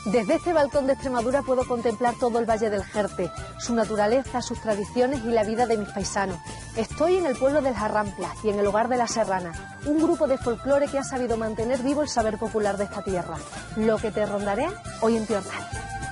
Desde este balcón de Extremadura puedo contemplar todo el Valle del Jerte, su naturaleza, sus tradiciones y la vida de mis paisanos. Estoy en el pueblo del Jarramplas y en el hogar de la Serrana, un grupo de folclore que ha sabido mantener vivo el saber popular de esta tierra. Lo que te rondaré hoy en Piornal.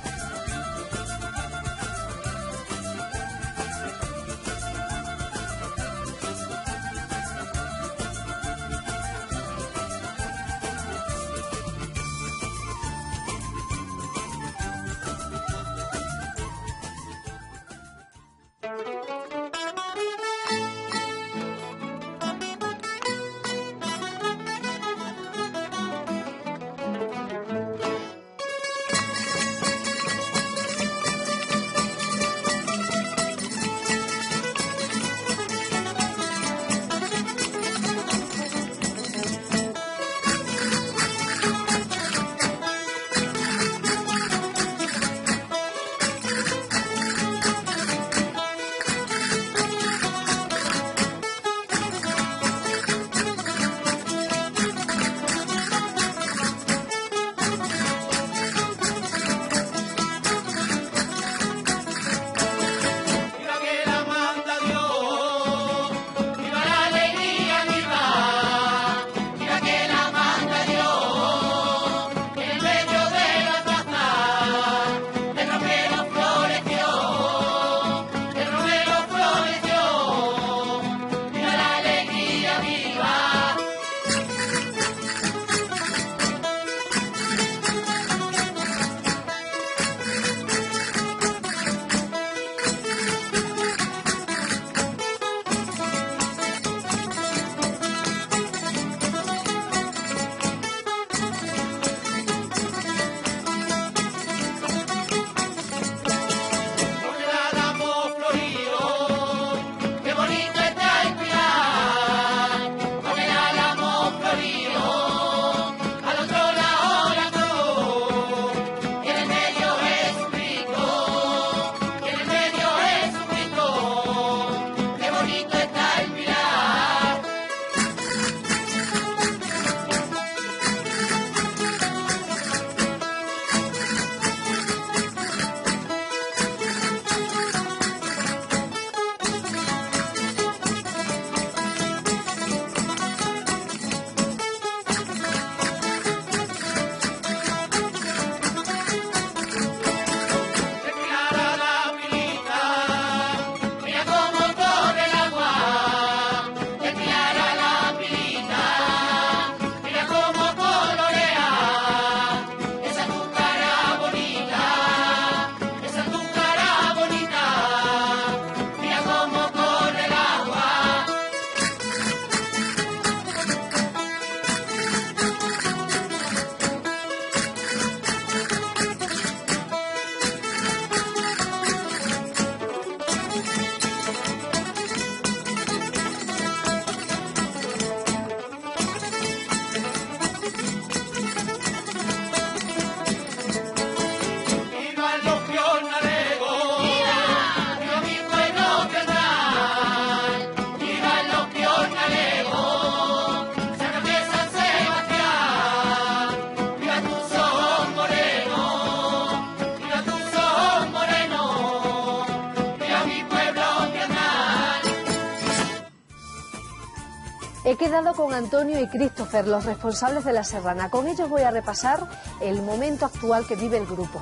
He quedado con Antonio y Christopher, los responsables de la Serrana. Con ellos voy a repasar el momento actual que vive el grupo.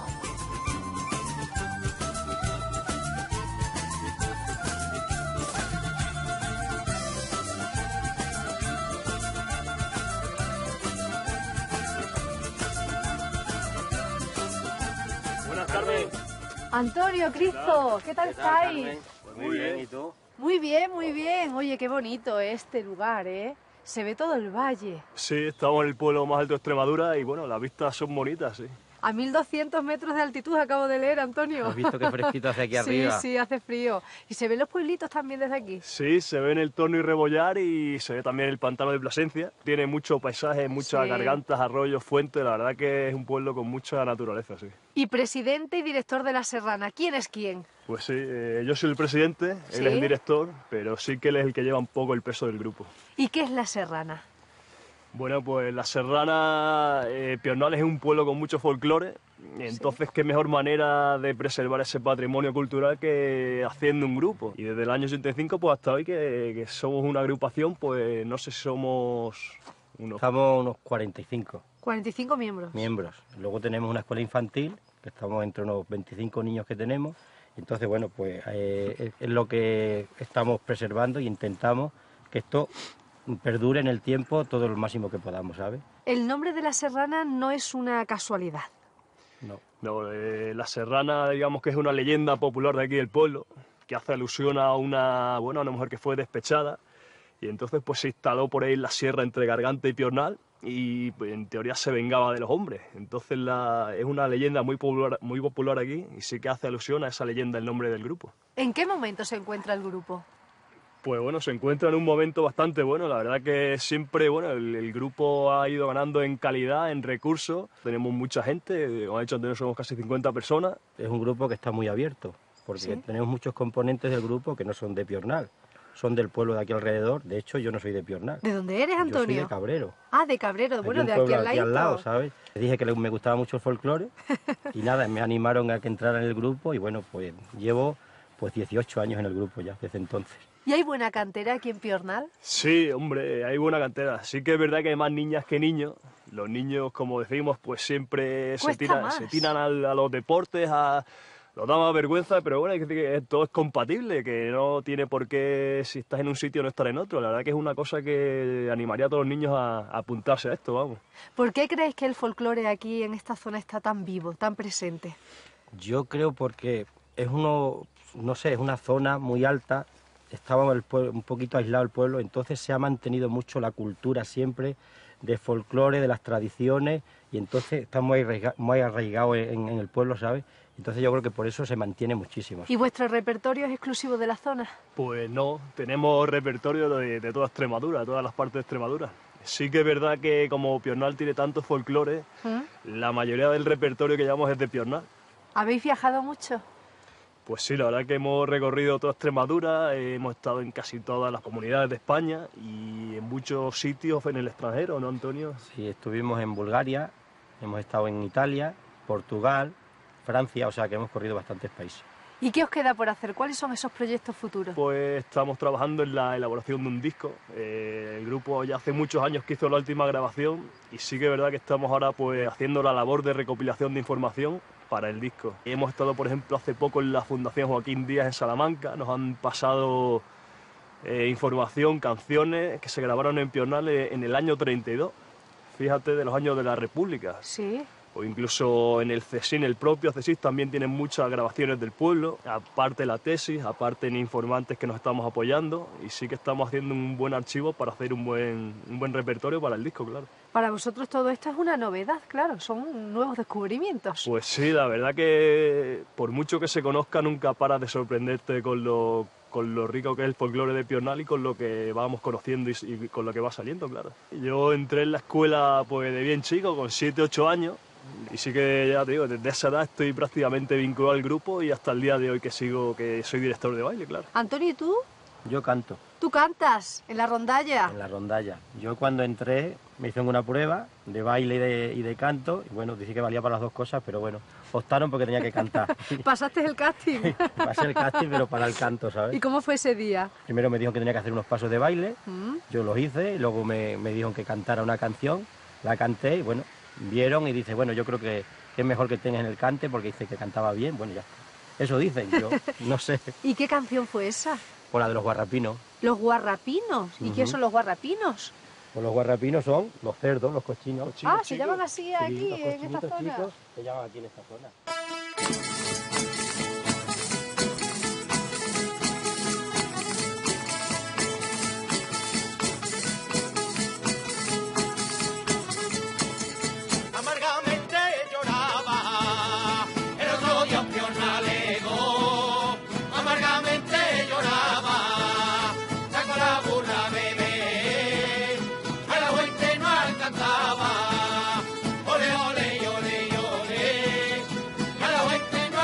Buenas tardes. Antonio, Cristo, ¿qué tal estáis? Pues muy bien, ¿y tú? Muy bien, muy bien. Oye, qué bonito este lugar, ¿eh? Se ve todo el valle. Sí, estamos en el pueblo más alto de Extremadura y bueno, las vistas son bonitas, sí. A 1200 metros de altitud acabo de leer, Antonio. ¿Has visto qué fresquito hace aquí arriba? Sí, hace frío. ¿Y se ven los pueblitos también desde aquí? Sí, se ve en el Torno y Rebollar y se ve también el pantano de Plasencia. Tiene mucho paisaje, muchas gargantas, arroyos, fuentes. La verdad que es un pueblo con mucha naturaleza, sí. Y presidente y director de la Serrana, ¿quién es quién? Pues sí, yo soy el presidente, él es el director, pero sí que él es el que lleva un poco el peso del grupo. ¿Y qué es la Serrana? Bueno, pues la Serrana, Piornal es un pueblo con mucho folclore. Entonces, qué mejor manera de preservar ese patrimonio cultural que haciendo un grupo. Y desde el año 85 pues hasta hoy que somos una agrupación, pues no sé si somos Estamos unos 45. 45 miembros. Luego tenemos una escuela infantil, que estamos entre unos 25 niños que tenemos. Entonces, bueno, pues es lo que estamos preservando y intentamos que esto perdure en el tiempo todo lo máximo que podamos, ¿sabes? El nombre de la Serrana no es una casualidad. No, la Serrana, digamos que es una leyenda popular de aquí del pueblo, que hace alusión a una mujer que fue despechada, y entonces pues se instaló por ahí en la sierra entre Garganta y Piornal, y pues, en teoría se vengaba de los hombres. Entonces es una leyenda muy popular aquí, y sí que hace alusión a esa leyenda el nombre del grupo. ¿En qué momento se encuentra el grupo? Pues bueno, se encuentra en un momento bastante bueno. La verdad que siempre, el grupo ha ido ganando en calidad, en recursos. Tenemos mucha gente, como ha dicho Antonio, somos casi 50 personas. Es un grupo que está muy abierto, porque ¿sí? Tenemos muchos componentes del grupo que no son de Piornal, son del pueblo de aquí alrededor. De hecho, yo no soy de Piornal. ¿De dónde eres, Antonio? Yo soy de Cabrero. Ah, de Cabrero, bueno, de aquí al lado, ¿sabes? Les dije que me gustaba mucho el folclore y nada, me animaron a que entrara en el grupo y bueno, pues llevo 18 años en el grupo ya, desde entonces. ¿Y hay buena cantera aquí en Piornal? Sí, hombre, hay buena cantera. Sí que es verdad que hay más niñas que niños. Los niños, como decimos, pues siempre se tiran a los deportes, nos da más vergüenza, pero bueno, hay que decir que todo es compatible, que no tiene por qué, si estás en un sitio, no estar en otro. La verdad que es una cosa que animaría a todos los niños a apuntarse a esto, vamos. ¿Por qué creéis que el folclore aquí en esta zona está tan vivo, tan presente? Yo creo porque es es una zona muy alta. Estaba un poquito aislado el pueblo, entonces se ha mantenido mucho la cultura siempre de folclore, de las tradiciones, y entonces está muy arraigado en el pueblo, ¿sabes? Entonces yo creo que por eso se mantiene muchísimo. ¿Y vuestro repertorio es exclusivo de la zona? Pues no, tenemos repertorio de toda Extremadura, de todas las partes de Extremadura. Sí que es verdad que como Piornal tiene tanto folclore, la mayoría del repertorio que llevamos es de Piornal. ¿Habéis viajado mucho? Pues sí, la verdad que hemos recorrido toda Extremadura, hemos estado en casi todas las comunidades de España y en muchos sitios en el extranjero, ¿no, Antonio? Sí, estuvimos en Bulgaria, hemos estado en Italia, Portugal, Francia, o sea que hemos corrido bastantes países. ¿Y qué os queda por hacer? ¿Cuáles son esos proyectos futuros? Pues estamos trabajando en la elaboración de un disco. El grupo ya hace muchos años que hizo la última grabación y sí que es verdad que estamos ahora pues haciendo la labor de recopilación de información para el disco. Hemos estado, por ejemplo, hace poco en la Fundación Joaquín Díaz en Salamanca, nos han pasado información, canciones que se grabaron en Piornal en el año 32, fíjate, de los años de la República. Sí. O incluso en el CSIC, el propio CSIC también tienen muchas grabaciones del pueblo, aparte la tesis, aparte en informantes que nos estamos apoyando, y sí que estamos haciendo un buen archivo para hacer un buen repertorio para el disco, claro. Para vosotros todo esto es una novedad, claro, son nuevos descubrimientos. Pues sí, la verdad que por mucho que se conozca nunca paras de sorprenderte con lo rico que es el folclore de Piornal y con lo que vamos conociendo y con lo que va saliendo, claro. Yo entré en la escuela pues de bien chico, con 7, 8 años, y sí que ya te digo, desde esa edad estoy prácticamente vinculado al grupo y hasta el día de hoy que soy director de baile, claro. Antonio, ¿y tú? Yo canto. ¿Tú cantas en la rondalla? En la rondalla. Yo cuando entré me hicieron una prueba de baile y de canto, y bueno, dije que valía para las dos cosas, pero bueno, optaron porque tenía que cantar. ¿Pasaste el casting? Pasé el casting, pero para el canto, ¿sabes? ¿Y cómo fue ese día? Primero me dijeron que tenía que hacer unos pasos de baile, yo los hice, y luego me dijeron que cantara una canción, la canté, y bueno, vieron y dice, bueno, yo creo que es mejor que tengas en el cante porque dice que cantaba bien, bueno, ya. Eso dicen, yo no sé. ¿Y qué canción fue esa? Por la de los guarrapinos. ¿Los guarrapinos? ¿Y qué son los guarrapinos? Pues los guarrapinos son los cerdos, los cochinos. ¿Se llaman así aquí, sí, en esta zona? Chicos, se llaman aquí en esta zona. Ole, ole, ole, ole, a la gente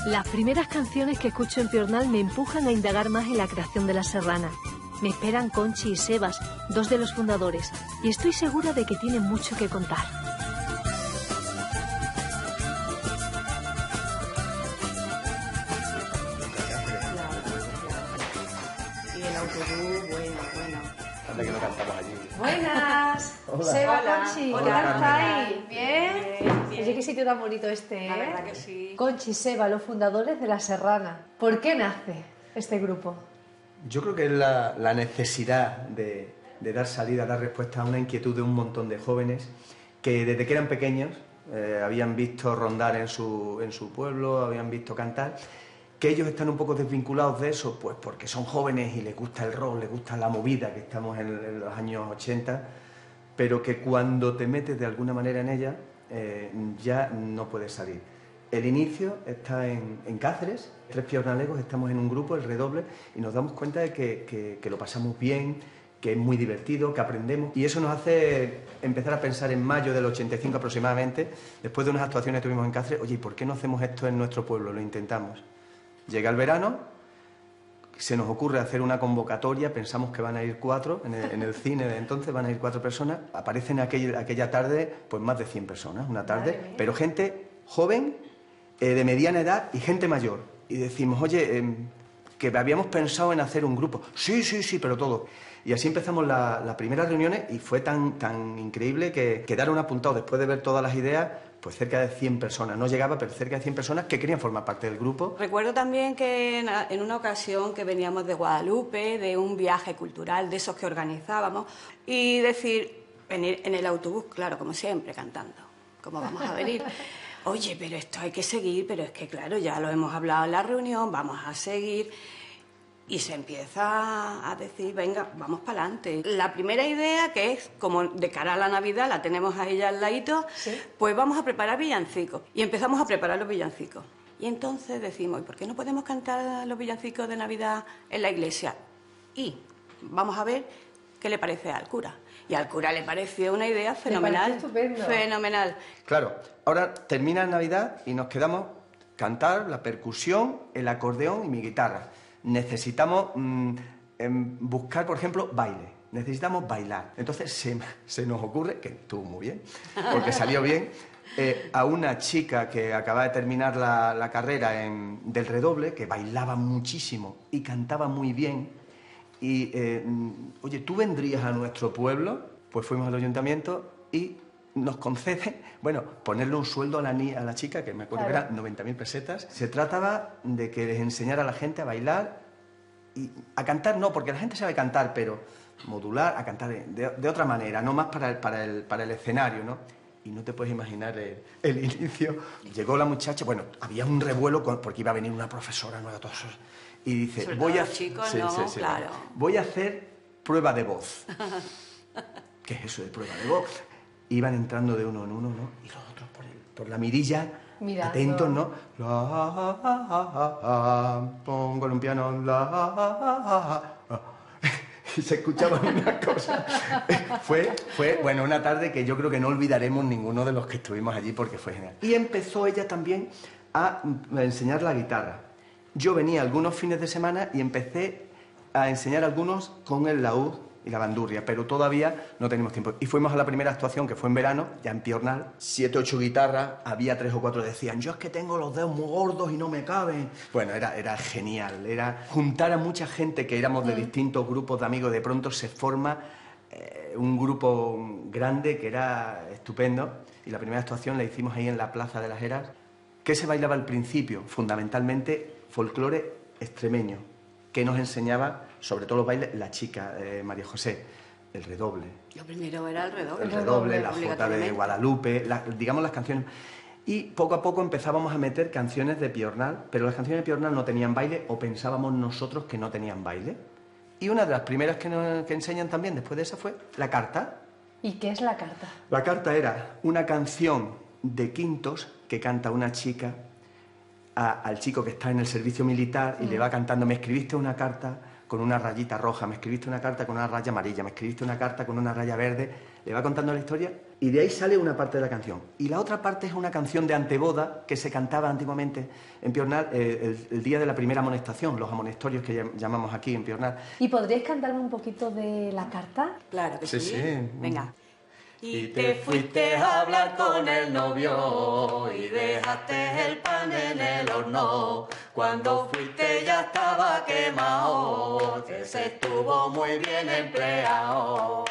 Las primeras canciones que escucho en Piornal me empujan a indagar más en la creación de la serrana. Me esperan Conchi y Sebas, dos de los fundadores, y estoy segura de que tienen mucho que contar. Y el autobús, bueno. Anda que no cantamos allí. Buenas. Hola. Seba, Hola. Conchi, Hola, ¿qué tal Carmen. estáis? ¿Bien? Bien. Oye, qué sitio tan bonito este, ¿eh? La verdad que sí. Conchi y Seba, los fundadores de La Serrana. ¿Por qué nace este grupo? Yo creo que es la necesidad de dar salida, dar respuesta a una inquietud de un montón de jóvenes que desde que eran pequeños habían visto rondar en su pueblo, habían visto cantar, que ellos están un poco desvinculados de eso, pues porque son jóvenes y les gusta el rock, les gusta la movida, que estamos en los años 80, pero que cuando te metes de alguna manera en ella ya no puedes salir. El inicio está en Cáceres, 3 piornalegos, estamos en un grupo, el Redoble, y nos damos cuenta de que lo pasamos bien, que es muy divertido, que aprendemos, y eso nos hace empezar a pensar en mayo del 85 aproximadamente, después de unas actuaciones que tuvimos en Cáceres, oye, ¿y por qué no hacemos esto en nuestro pueblo? Lo intentamos. Llega el verano, se nos ocurre hacer una convocatoria, pensamos que van a ir 4, en el cine de entonces van a ir 4 personas, aparecen aquella tarde pues más de 100 personas, una tarde, pero gente joven, de mediana edad y gente mayor. Y decimos, oye, que habíamos pensado en hacer un grupo. Sí, pero todo. Y así empezamos las primeras reuniones y fue tan increíble que quedaron apuntados, después de ver todas las ideas, pues cerca de 100 personas. No llegaba, pero cerca de 100 personas que querían formar parte del grupo. Recuerdo también que en una ocasión que veníamos de Guadalupe, de un viaje cultural, de esos que organizábamos, y decir, venir en el autobús, claro, como siempre, cantando, como vamos a venir. Oye, pero esto hay que seguir, pero es que claro, ya lo hemos hablado en la reunión, vamos a seguir. Y se empieza a decir, venga, vamos para adelante. La primera idea, que es como de cara a la Navidad, la tenemos ahí ya al ladito, ¿sí? Pues vamos a preparar villancicos. Y empezamos a preparar los villancicos. Y entonces decimos, ¿y por qué no podemos cantar los villancicos de Navidad en la iglesia? Y vamos a ver qué le parece al cura. Y al cura le pareció una idea fenomenal. Estupendo. Fenomenal. Claro, ahora termina Navidad y nos quedamos cantar, la percusión, el acordeón y mi guitarra. Necesitamos buscar, por ejemplo, baile. Necesitamos bailar. Entonces se nos ocurre, que estuvo muy bien, porque salió bien, a una chica que acaba de terminar la carrera del Redoble, que bailaba muchísimo y cantaba muy bien. Y, oye, ¿tú vendrías a nuestro pueblo? Pues fuimos al ayuntamiento y nos concede, bueno, ponerle un sueldo a la chica, que me acuerdo que eran 90.000 pesetas. Se trataba de que les enseñara a la gente a bailar y a cantar, no, porque la gente sabe cantar, pero modular, a cantar de otra manera, no más para el escenario, ¿no? Y no te puedes imaginar el inicio. Llegó la muchacha, bueno, había un revuelo porque iba a venir una profesora nueva, todos esos, y dice, claro. Voy a hacer prueba de voz. ¿Qué es eso de prueba de voz? Iban entrando de uno en uno, ¿no? Y los otros por la mirilla, mirando, atentos, ¿no? Pongo en un piano, y se escuchaban unas cosas. Fue, bueno, una tarde que yo creo que no olvidaremos ninguno de los que estuvimos allí porque fue genial. Y empezó ella también a enseñar la guitarra. Yo venía algunos fines de semana y empecé a enseñar algunos con el laúd y la bandurria, pero todavía no teníamos tiempo. Y fuimos a la primera actuación, que fue en verano, ya en Piornal, 7 o 8 guitarras, había 3 o 4 que decían, yo es que tengo los dedos muy gordos y no me caben. Bueno, era genial, era juntar a mucha gente que éramos de distintos grupos de amigos, de pronto se forma un grupo grande que era estupendo, y la primera actuación la hicimos ahí en la Plaza de las Heras. ¿Qué se bailaba al principio? Fundamentalmente folclore extremeño, que nos enseñaba, sobre todo los bailes, la chica, María José, el redoble. Lo primero era el redoble. El redoble, la jota de Guadalupe, digamos las canciones. Y poco a poco empezábamos a meter canciones de Piornal, pero las canciones de Piornal no tenían baile, o pensábamos nosotros que no tenían baile. Y una de las primeras que enseñan también después de esa fue la carta. ¿Y qué es la carta? La carta era una canción de quintos que canta una chica al chico que está en el servicio militar y le va cantando, me escribiste una carta con una rayita roja, me escribiste una carta con una raya amarilla, me escribiste una carta con una raya verde, le va contando la historia y de ahí sale una parte de la canción. Y la otra parte es una canción de anteboda que se cantaba antiguamente en Piornal el día de la primera amonestación, los amonestorios que llamamos aquí en Piornal. ¿Y podríais cantarme un poquito de la carta? Claro que sí. Sí. Venga. Y te fuiste a hablar con el novio y dejaste el pan en el horno. Cuando fuiste ya estaba quemado, que se estuvo muy bien empleado.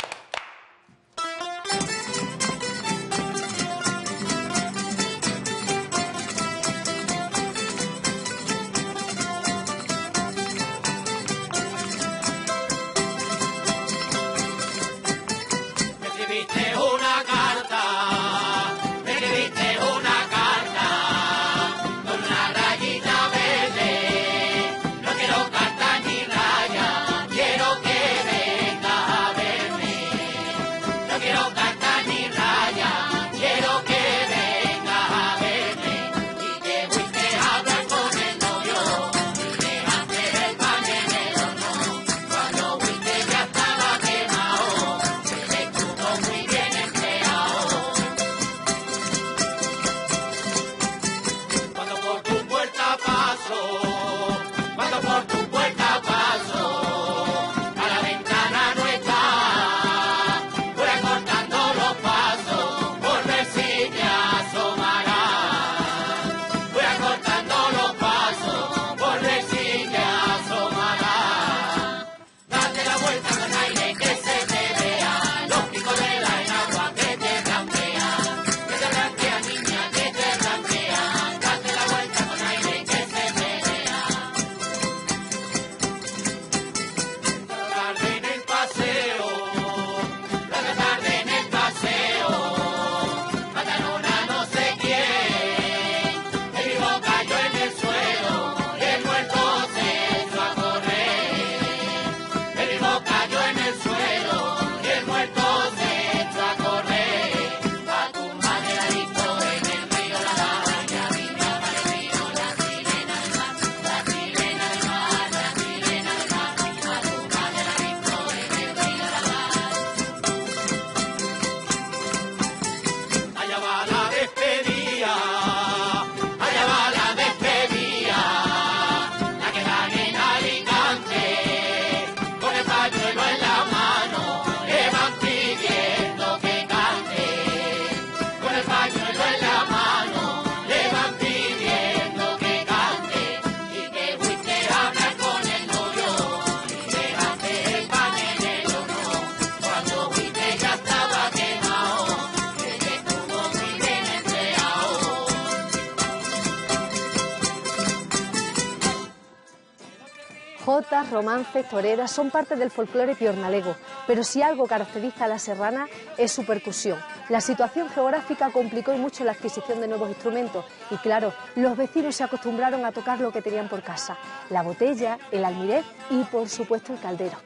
Jotas, romances, toreras son parte del folclore piornalego, pero si algo caracteriza a la serrana es su percusión. La situación geográfica complicó y mucho la adquisición de nuevos instrumentos y claro, los vecinos se acostumbraron a tocar lo que tenían por casa, la botella, el almirez y por supuesto el caldero.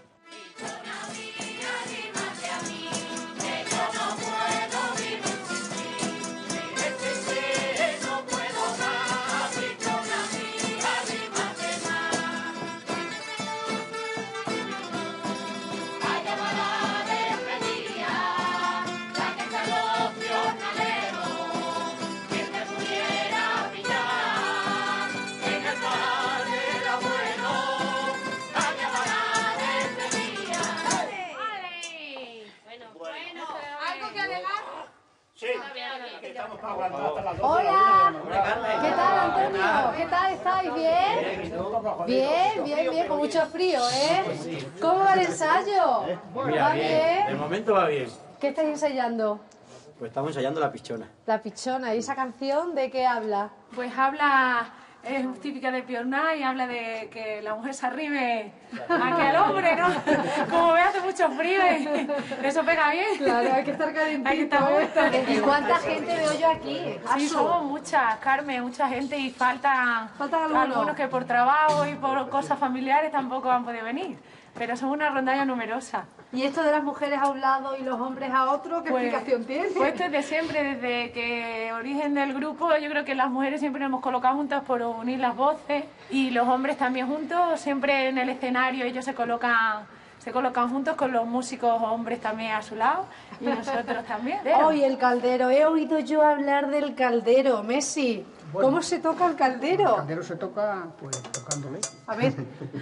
Hola, ¿qué tal, Antonio? ¿Qué tal estáis? ¿Bien? Bien, con mucho frío, ¿eh? ¿Cómo va el ensayo? ¿Va bien? De momento va bien. ¿Qué estáis ensayando? Pues estamos ensayando La Pichona. La Pichona. ¿Y esa canción de qué habla? Pues habla, es típica de Piornal y habla de que la mujer se arrime a que al hombre, ¿no? Como ve hace mucho frío y eso pega bien. Claro, hay que estar calentito. Hay que estar muy ¿Y cuánta gente veo yo aquí? Sí, somos muchas, Carmen, mucha gente y faltan algunos que por trabajo y por cosas familiares tampoco han podido venir. Pero somos una rondalla numerosa. ¿Y esto de las mujeres a un lado y los hombres a otro, qué explicación tiene? Pues esto es de siempre, desde que origen del grupo, yo creo que las mujeres siempre nos hemos colocado juntas por unir las voces y los hombres también juntos, siempre en el escenario ellos se colocan Se colocan juntos con los músicos hombres también a su lado y nosotros también. ¡Ay, el caldero! He oído yo hablar del caldero, Messi. Bueno, ¿Cómo se toca el caldero? El caldero se toca, pues, tocándole. A ver.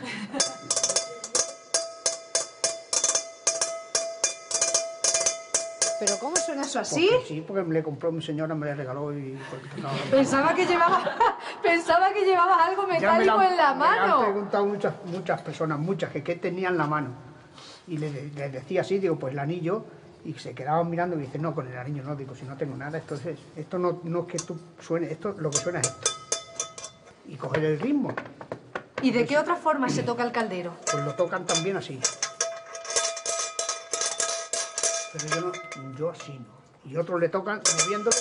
¿Pero cómo suena eso así? Porque sí, porque me le compró mi señora, me le regaló y... Pensaba que llevabas algo metálico en la Me han mano. preguntado muchas personas, que qué tenía en la mano. Y les decía así, digo, pues el anillo, y se quedaban mirando y dicen, no, con el anillo no, digo, si no tengo nada, esto no es que esto suene, esto lo que suena es esto. Y coger el ritmo. ¿Y de qué otra forma se toca el caldero? Pues lo tocan también así. Pero yo así no. Y otros le tocan moviéndolo.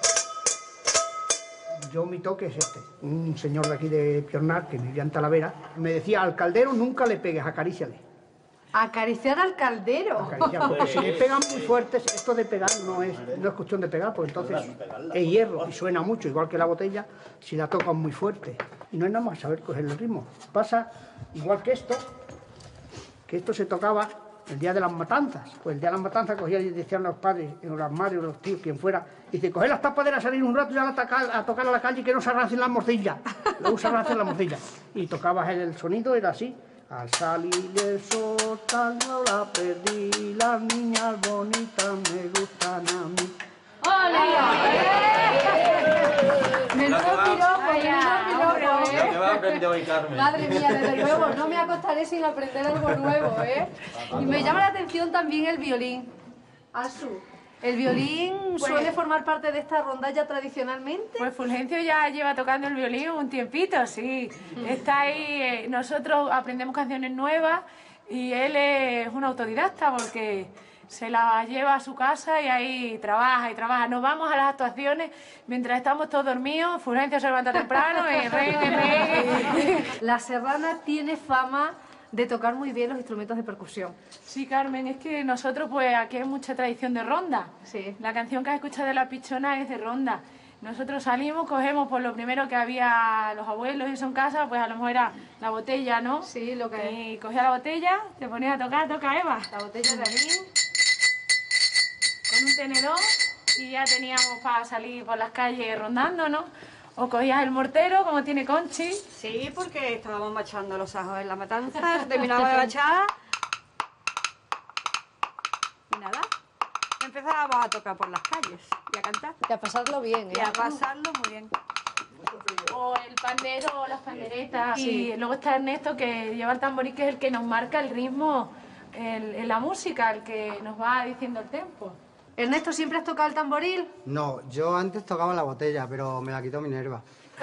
Yo mi toque es este. Un señor de aquí de Piornal, que vivía en Talavera, me decía, al caldero nunca le pegues, acaríciale. Acariciar al caldero. Acariciar, porque si le pegan muy fuertes, esto de pegar no es cuestión de pegar, porque entonces es hierro y suena mucho, igual que la botella, si la tocan muy fuerte. Y no es nada más saber coger el ritmo. Pasa igual que esto se tocaba el día de las matanzas. Pues el día de las matanzas cogían y decían los padres, en los armarios, los tíos, quien fuera, y dice, coger las tapaderas, salir un rato y a tocar a la calle y que no se arrancen las morcillas. Luego se arrancen las morcillas. Y tocabas el sonido, era así. Al salir el sol, no la perdí, las niñas bonitas me gustan a mí. Menudo piropo, Lo que va a aprender hoy, Carmen. Madre mía, desde luego, no me acostaré sin aprender algo nuevo, ¿eh? Y me llama la atención también el violín. Asu, ¿el violín suele formar parte de esta rondalla tradicionalmente? Pues Fulgencio ya lleva tocando el violín un tiempito, sí. Está ahí, nosotros aprendemos canciones nuevas y él es un autodidacta porque se las lleva a su casa y ahí trabaja y trabaja. Nos vamos a las actuaciones mientras estamos todos dormidos, Fulgencio se levanta temprano y reggae. La serrana tiene fama de tocar muy bien los instrumentos de percusión. Sí, Carmen, es que nosotros pues aquí hay mucha tradición de ronda. Sí. La canción que has escuchado de La Pichona es de ronda. Nosotros salimos, cogemos por lo primero que había los abuelos y eso en casa, pues a lo mejor era la botella, ¿no? Sí, lo que Y cogía la botella, te ponía a tocar, toca Eva. la botella de anís. Con un tenedor y ya teníamos para salir por las calles rondando, ¿no? O cogías el mortero, como tiene Conchi. Sí, porque estábamos machando los ajos en la matanza, terminaba de machar y nada, empezábamos a tocar por las calles y a cantar. Y a pasarlo bien, ¿eh? Y a pasarlo muy bien. O el pandero o las panderetas. Sí. Y luego está Ernesto, que lleva el tamboril, que es el que nos marca el ritmo en la música, el que nos va diciendo el tempo. Ernesto, ¿siempre has tocado el tamboril? No, yo antes tocaba la botella, pero me la quitó Minerva.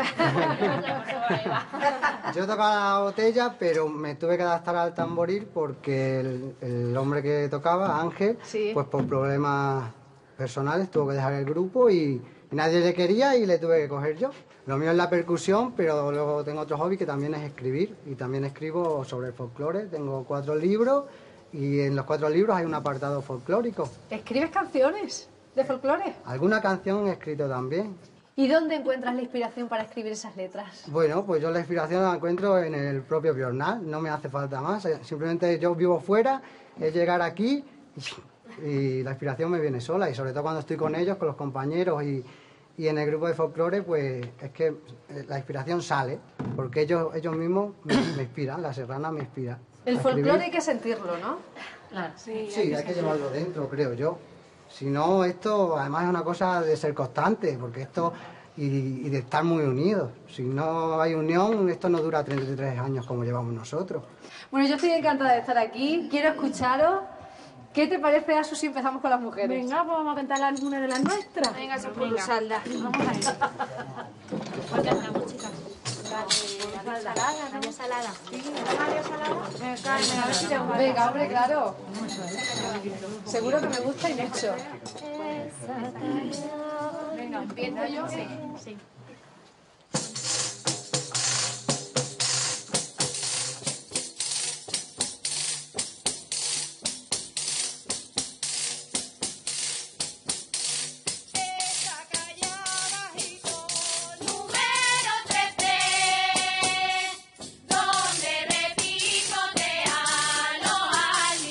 Yo tocaba la botella, pero me tuve que adaptar al tamboril porque el hombre que tocaba, Ángel, Sí. pues por problemas personales tuvo que dejar el grupo y nadie le quería y le tuve que coger yo. Lo mío es la percusión, pero luego tengo otro hobby que también es escribir y también escribo sobre el folclore. Tengo 4 libros y en los 4 libros hay un apartado folclórico. ¿Escribes canciones de folclore? Alguna canción he escrito también. ¿Y dónde encuentras la inspiración para escribir esas letras? Bueno, pues yo la inspiración la encuentro en el propio Piornal, no me hace falta más. Simplemente yo vivo fuera, es llegar aquí y la inspiración me viene sola. Y sobre todo cuando estoy con ellos, con los compañeros y en el grupo de folclore, pues es que la inspiración sale, porque ellos mismos me inspiran, la serrana me inspira. El folclore hay que sentirlo, ¿no? Claro. Sí, Sí, hay que llevarlo dentro, creo yo. Si no, esto además es una cosa de ser constante, porque esto y de estar muy unidos. Si no hay unión, esto no dura 33 años como llevamos nosotros. Bueno, yo estoy encantada de estar aquí. Quiero escucharos. ¿Qué te parece, Asu, si empezamos con las mujeres? Venga, pues vamos a cantar alguna de las nuestras. Venga, Salda. Vamos a ir. ¿Cuál cantamos, chicas? Salada, ¿no? María Salada. Carmen, a ver si te gusta. Venga, hombre, claro. Seguro que me gusta y mucho. Venga, empiezo yo. Sí. Donde repito te aloja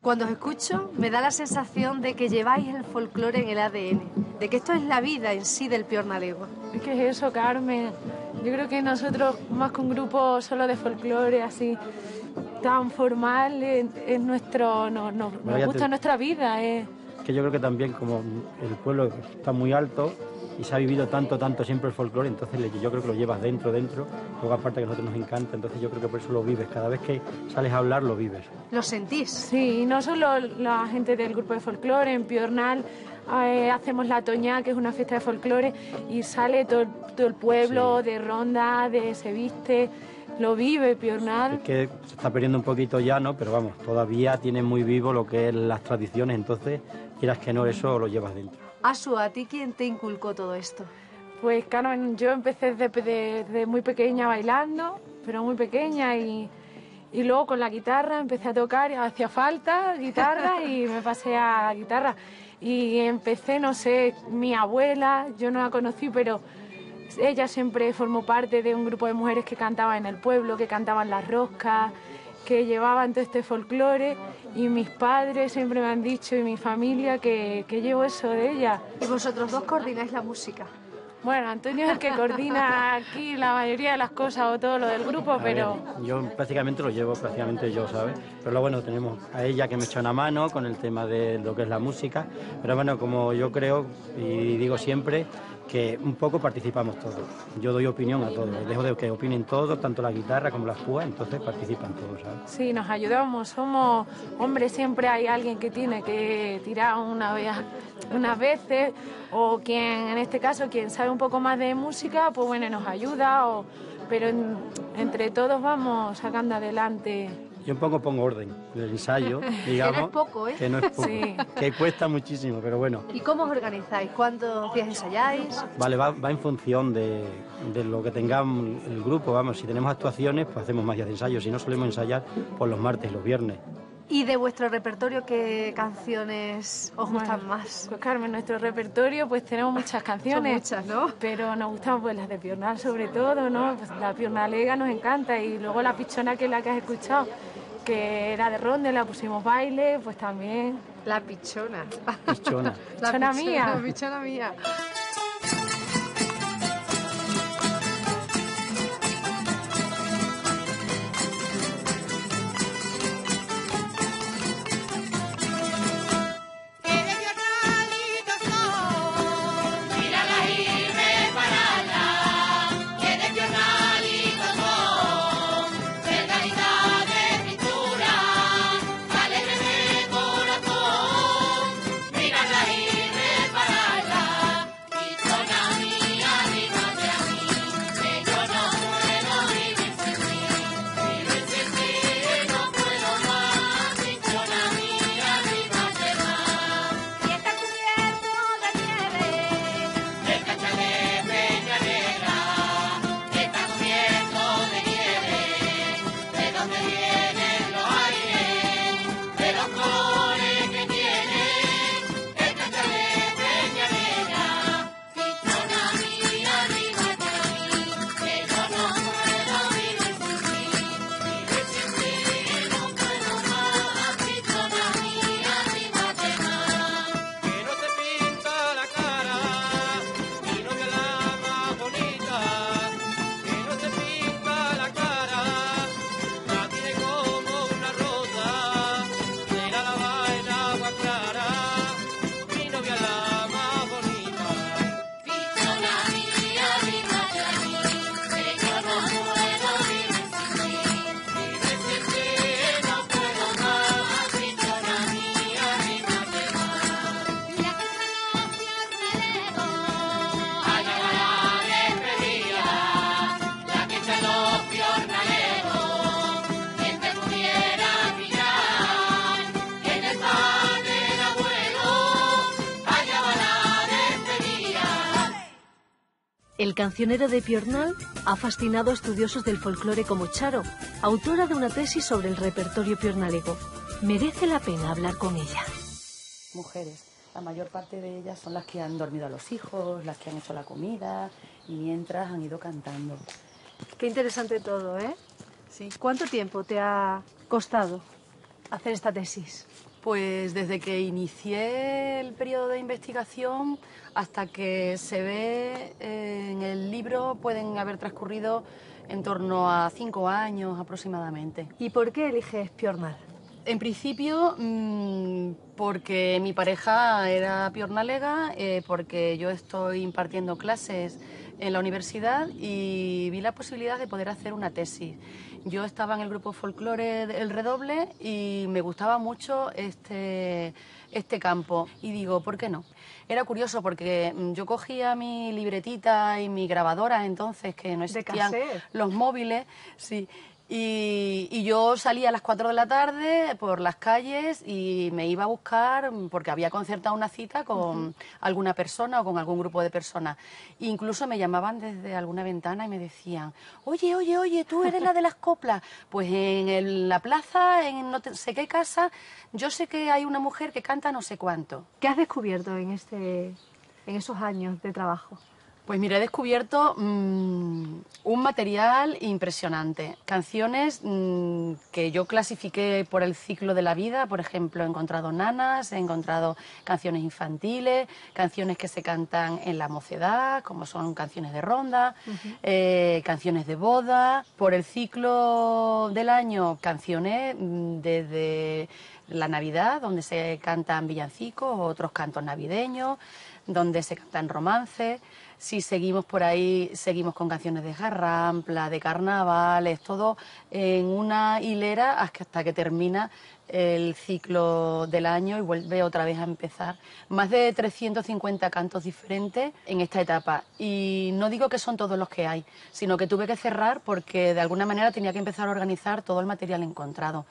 Cuando os escucho, me da la sensación de que lleváis el folclore en el ADN, de que esto es la vida en sí del Piornalego. ¿Qué es eso, Carmen? Yo creo que nosotros, más que un grupo solo de folclore, así, tan formal, es nuestro, nos gusta nuestra vida. Que yo creo que también, como el pueblo está muy alto y se ha vivido tanto siempre el folclore, entonces yo creo que lo llevas dentro, luego aparte que a nosotros nos encanta, entonces yo creo que por eso lo vives, cada vez que sales a hablar lo vives. ¿Lo sentís? Sí, y no solo la gente del grupo de folclore, en Piornal hacemos la Toñá, que es una fiesta de folclore, y sale todo el pueblo, sí, de ronda, se viste, lo vive Piornal. Es que se está perdiendo un poquito ya, ¿no? Pero vamos, todavía tiene muy vivo lo que es las tradiciones, entonces quieras que no, eso lo llevas dentro. Asu, ¿a ti quién te inculcó todo esto? Pues Carmen, yo empecé desde muy pequeña bailando, pero muy pequeña, y luego con la guitarra empecé a tocar, hacía falta guitarra y me pasé a la guitarra. Y empecé, no sé, mi abuela, yo no la conocí, pero ella siempre formó parte de un grupo de mujeres que cantaban en el pueblo, que cantaban las roscas, que llevaban todo este folclore, y mis padres siempre me han dicho, y mi familia, que llevo eso de ella. ¿Y vosotros dos coordináis la música? Bueno, Antonio es el que coordina aquí la mayoría de las cosas o todo lo del grupo, pero... Yo prácticamente lo llevo, yo, ¿sabes? Pero luego, bueno, tenemos a ella que me echa una mano con el tema de lo que es la música, pero bueno, como yo creo y digo siempre, que un poco participamos todos. Yo doy opinión a todos, dejo de que opinen todos, tanto la guitarra como las púas, entonces participan todos, ¿sabes? Sí, nos ayudamos, somos hombres, siempre hay alguien que tiene que tirar unas veces, o quien, en este caso, quien sabe un poco más de música, pues bueno, nos ayuda, pero entre todos vamos sacando adelante. Yo un poco pongo orden en el ensayo, digamos. Que no es poco, ¿eh? Que no es poco, sí, que cuesta muchísimo, pero bueno. ¿Y cómo os organizáis? ¿Cuántos días ensayáis? Vale, va en función de lo que tengamos el grupo, vamos, si tenemos actuaciones, pues hacemos más días de ensayo, si no solemos ensayar, pues los martes y los viernes. ¿Y de vuestro repertorio qué canciones os gustan más? Pues Carmen, nuestro repertorio pues tenemos muchas canciones. Son muchas, ¿no? Pero nos gustan pues las de Piornal sobre todo, ¿no? Pues la Piornalega nos encanta, y luego la Pichona, que es la que has escuchado, que era de ronda, la pusimos baile, pues también. La Pichona. Pichona. La pichona mía. La Pichona mía. El cancionero de Piornal ha fascinado a estudiosos del folclore como Charo, autora de una tesis sobre el repertorio piornalego. Merece la pena hablar con ella. Mujeres, la mayor parte de ellas son las que han dormido a los hijos, las que han hecho la comida, y mientras han ido cantando. Qué interesante todo, ¿eh? Sí. ¿Cuánto tiempo te ha costado hacer esta tesis? Pues desde que inicié el periodo de investigación hasta que se ve en el libro pueden haber transcurrido en torno a 5 años aproximadamente. ¿Y por qué eliges Piornal? En principio, porque mi pareja era piornalega, porque yo estoy impartiendo clases en la universidad y vi la posibilidad de poder hacer una tesis. Yo estaba en el grupo folclore El Redoble y me gustaba mucho este campo y digo, ¿por qué no? Era curioso porque yo cogía mi libretita y mi grabadora entonces, que no existían los móviles, sí. Y yo salía a las 4 de la tarde por las calles y me iba a buscar, porque había concertado una cita con alguna persona o con algún grupo de personas. Incluso me llamaban desde alguna ventana y me decían, oye, tú eres la de las coplas. Pues en la plaza, en no sé qué casa, yo sé que hay una mujer que canta no sé cuánto. ¿Qué has descubierto en esos años de trabajo? Pues mira, he descubierto un material impresionante. Canciones que yo clasifiqué por el ciclo de la vida. Por ejemplo, he encontrado nanas, he encontrado canciones infantiles, canciones que se cantan en la mocedad, como son canciones de ronda, canciones de boda. Por el ciclo del año, canciones desde la Navidad, donde se cantan villancicos, otros cantos navideños, donde se cantan romances. Si seguimos por ahí, seguimos con canciones de jarrampla, de carnavales, todo en una hilera hasta que termina el ciclo del año y vuelve otra vez a empezar. Más de 350 cantos diferentes en esta etapa. Y no digo que son todos los que hay, sino que tuve que cerrar porque de alguna manera tenía que empezar a organizar todo el material encontrado.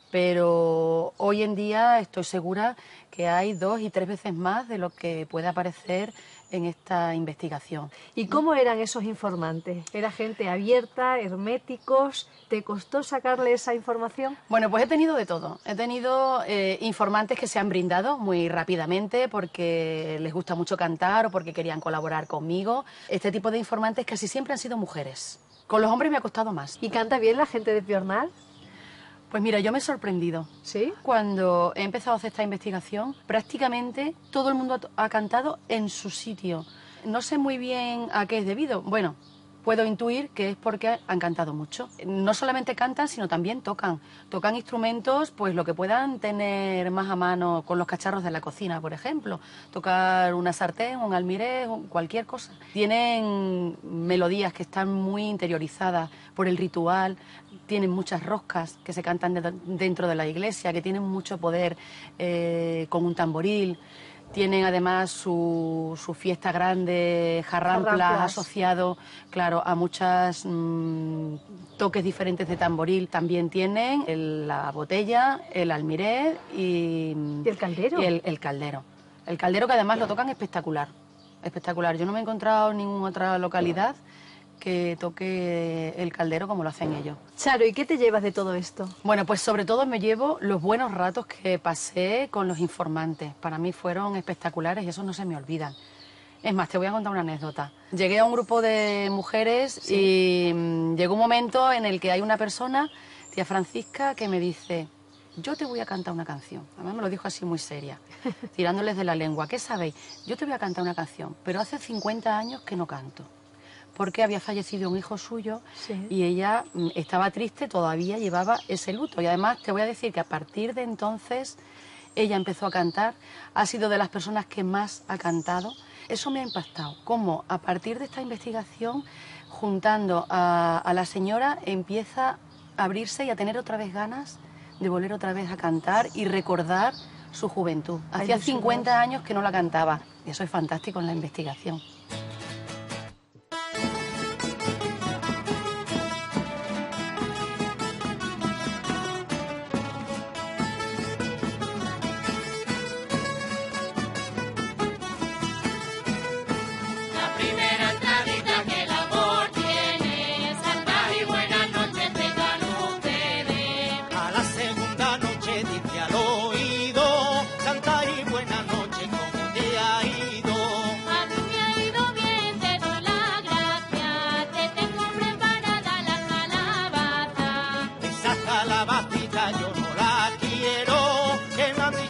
Pero hoy en día estoy segura que hay 2 y 3 veces más de lo que puede aparecer en esta investigación. ¿Y cómo eran esos informantes? ¿Era gente abierta, herméticos? ¿Te costó sacarle esa información? Bueno, pues he tenido de todo. He tenido informantes que se han brindado muy rápidamente porque les gusta mucho cantar o porque querían colaborar conmigo. Este tipo de informantes casi siempre han sido mujeres. Con los hombres me ha costado más. ¿Y canta bien la gente de Piornal? Pues mira, yo me he sorprendido. ¿Sí? Cuando he empezado a hacer esta investigación, prácticamente todo el mundo ha cantado en su sitio. No sé muy bien a qué es debido. Bueno, puedo intuir que es porque han cantado mucho. No solamente cantan, sino también tocan. Tocan instrumentos, pues lo que puedan tener más a mano con los cacharros de la cocina, por ejemplo. Tocar una sartén, un almirez, cualquier cosa. Tienen melodías que están muy interiorizadas por el ritual. Tienen muchas roscas que se cantan dentro de la iglesia, que tienen mucho poder con un tamboril. Tienen además su fiesta grande, jarramplas, asociado, claro, a muchos toques diferentes de tamboril. También tienen la botella, el almirez y el caldero. Y el caldero. El caldero que además lo tocan espectacular, espectacular. Yo no me he encontrado en ninguna otra localidad que toque el caldero como lo hacen ellos. Charo, ¿y qué te llevas de todo esto? Bueno, pues sobre todo me llevo los buenos ratos que pasé con los informantes. Para mí fueron espectaculares y eso no se me olvidan. Es más, te voy a contar una anécdota. Llegué a un grupo de mujeres y llegó un momento en el que hay una persona, tía Francisca, que me dice, yo te voy a cantar una canción. Además me lo dijo así muy seria, tirándoles de la lengua. ¿Qué sabéis? Yo te voy a cantar una canción, pero hace 50 años que no canto. Porque había fallecido un hijo suyo y ella estaba triste, todavía llevaba ese luto. Y además te voy a decir que a partir de entonces ella empezó a cantar, ha sido de las personas que más ha cantado. Eso me ha impactado, cómo a partir de esta investigación, juntando a la señora, empieza a abrirse y a tener otra vez ganas de volver otra vez a cantar y recordar su juventud. Hacía 50 años que no la cantaba. Y eso es fantástico en la investigación. Calabacita yo no la quiero, que me han dicho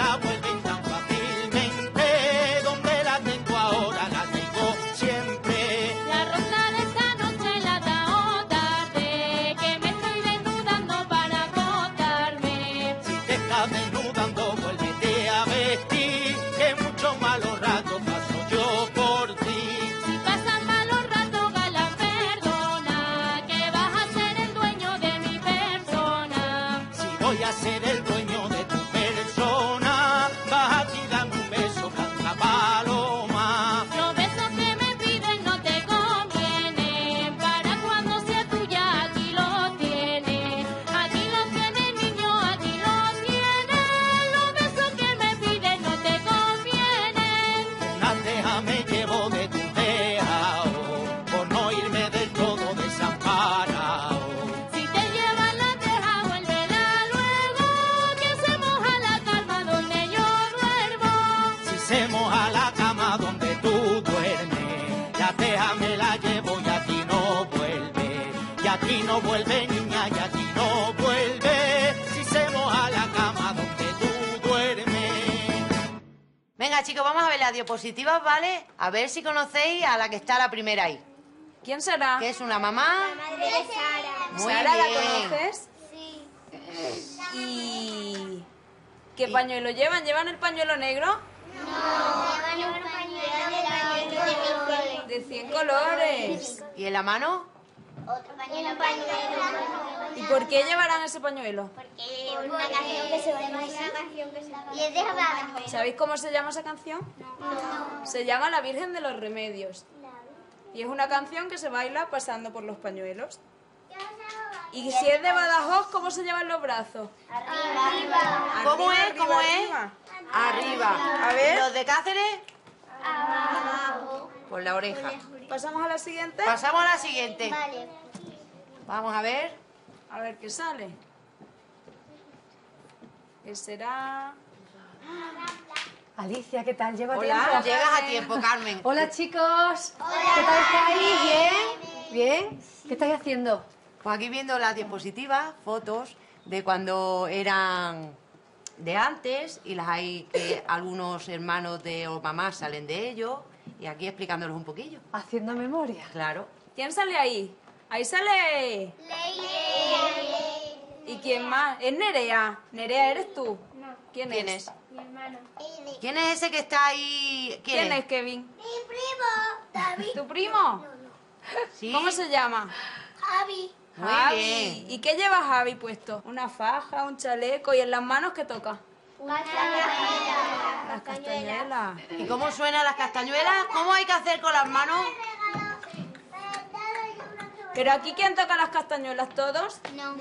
la vuelven tan fácilmente. Donde la tengo ahora, la tengo siempre. La ronda de esta noche la da tarde, que me estoy desnudando para acostarme. Si te estás desnudando, vuélvete a vestir, que muchos malos ratos paso yo por ti. Si pasan malos ratos, galán, perdona, que vas a ser el dueño de mi persona. Si voy a ser el dueño de tu persona, vas a tirarme un beso, canta paloma. Los besos que me piden no te convienen, para cuando sea tuya aquí lo tienes. Aquí lo tienes, niño, aquí lo tienes. Los besos que me piden no te convienen. Una teja me llevo de tu tejao, por no irme del todo desamparado. Si te llevan la teja, vuélvela luego, que se moja la cama donde yo duermo. Si se moja la cama donde tú duermes, la teja me la llevo y a ti no vuelve. Y a ti no vuelve, niña, y a ti no vuelve. Si se moja la cama donde tú duermes. Venga, chicos, vamos a ver las diapositivas, ¿vale? A ver si conocéis a la que está la primera ahí. ¿Quién será? Que es una mamá. Madre de Sara. Muy ¿Sara la bien. conoces? Sí. ¿Y qué pañuelo llevan? ¿Llevan el pañuelo negro? Llevan un pañuelo De 100 colores. ¿Y en la mano? otro pañuelo. ¿Y por qué llevarán ese pañuelo? Porque una canción que se baila así. Y es de Badajoz. ¿Sabéis cómo se llama esa canción? No. Se llama La Virgen de los Remedios. Y es una canción que se baila pasando por los pañuelos. Y si es de Badajoz, ¿cómo se llevan los brazos? Arriba. ¿Cómo Arriba, es? ¿Cómo es? arriba. Arriba. A ver. ¿Los de Cáceres? Abajo. Por la oreja. ¿Pasamos a la siguiente? Pasamos a la siguiente. Vale. Vamos a ver. A ver qué sale. ¿Qué será? Alicia, ¿qué tal? Lleva Hola, tiempo. llegas a tiempo, Carmen. Hola, chicos. ¿Qué tal estáis? ¿Bien? ¿Bien? ¿Qué estáis haciendo? Pues aquí viendo las diapositivas, fotos de cuando eran de antes, y las hay que algunos hermanos de o mamás salen de ellos, y aquí explicándolos un poquillo. Haciendo memoria. Claro. ¿Quién sale ahí? Ahí sale. ¿Y quién más? Es Nerea. Nerea, ¿eres tú? No. ¿Quién es? Mi hermano. ¿Quién es ese que está ahí? ¿Quién es, Kevin? Mi primo. David. ¿Tu primo? Sí. ¿Cómo se llama? Javi. Muy Javi. bien. ¿Y qué lleva Javi puesto? Una faja, un chaleco, ¿y en las manos qué toca? Una castañuela. Las castañuelas. ¿Y cómo suenan las castañuelas? ¿Cómo hay que hacer con las manos? ¿Pero aquí quién toca las castañuelas? ¿Todos? No.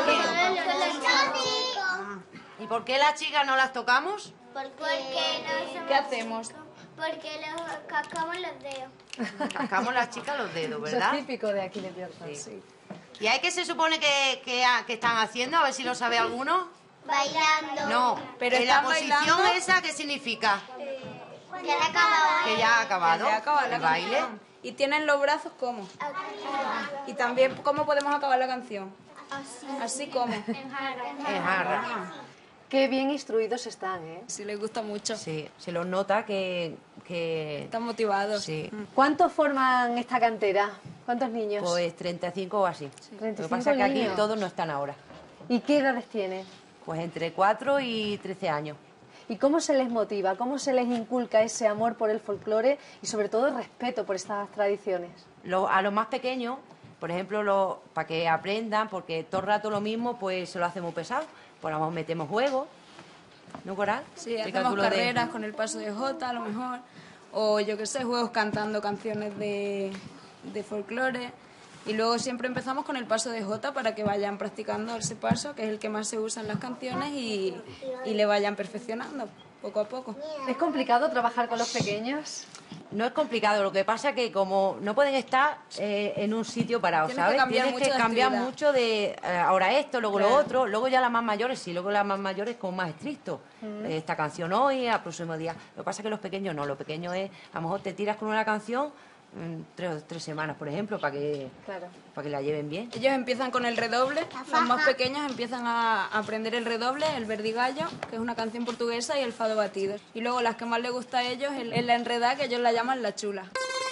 ¿Y por qué las chicas no las tocamos? ¿Qué hacemos? Porque los cascamos los dedos. Cascamos las chicas los dedos, Eso ¿verdad? es típico de aquí de Piorza, Sí. sí. ¿Y hay que se supone que están haciendo? A ver si lo sabe alguno. Bailando. No, Pero en la están posición bailando. esa, ¿qué significa? Que la acababa. Que ya ha acabado Ya acaba la el baile. canción. ¿Y tienen los brazos cómo? Y también, ¿cómo podemos acabar la canción? Así como. En jarra. Qué bien instruidos están, ¿eh? Sí, les gusta mucho. Sí, se los nota que Están motivados. sí. ¿Cuántos forman esta cantera? ¿Cuántos niños? Pues 35 o así. Lo que 35 pasa es que aquí niños. todos no están ahora. ¿Y qué edades tienen? Pues entre 4 y 13 años. ¿Y cómo se les motiva? ¿Cómo se les inculca ese amor por el folclore y sobre todo el respeto por estas tradiciones? A los más pequeños, por ejemplo, para que aprendan, porque todo el rato lo mismo, pues se lo hace muy pesado. Pues vamos, metemos juegos, ¿no, Coral? Sí, El hacemos cálculo de- carreras con el paso de Jota, a lo mejor. O yo qué sé, juegos cantando canciones de folclore. Y luego siempre empezamos con el paso de Jota para que vayan practicando ese paso, que es el que más se usa en las canciones, y le vayan perfeccionando poco a poco. ¿Es complicado trabajar con los pequeños? No es complicado, lo que pasa es que como no pueden estar en un sitio parado, Tienes que ¿sabes? cambiar Tienes mucho que de cambiar actividad. mucho de ahora esto, luego lo Claro. otro, luego ya las más mayores, sí, luego las más mayores como más estricto. Esta canción hoy, al próximo día. Lo que pasa es que los pequeños no, lo pequeño es, a lo mejor te tiras con una canción 3 semanas, por ejemplo, para que la lleven bien. Ellos empiezan con el redoble, los más pequeños empiezan a aprender el redoble, el verdigallo, que es una canción portuguesa, y el fado batido. Y luego las que más les gusta a ellos es la enredada, que ellos la llaman la chula.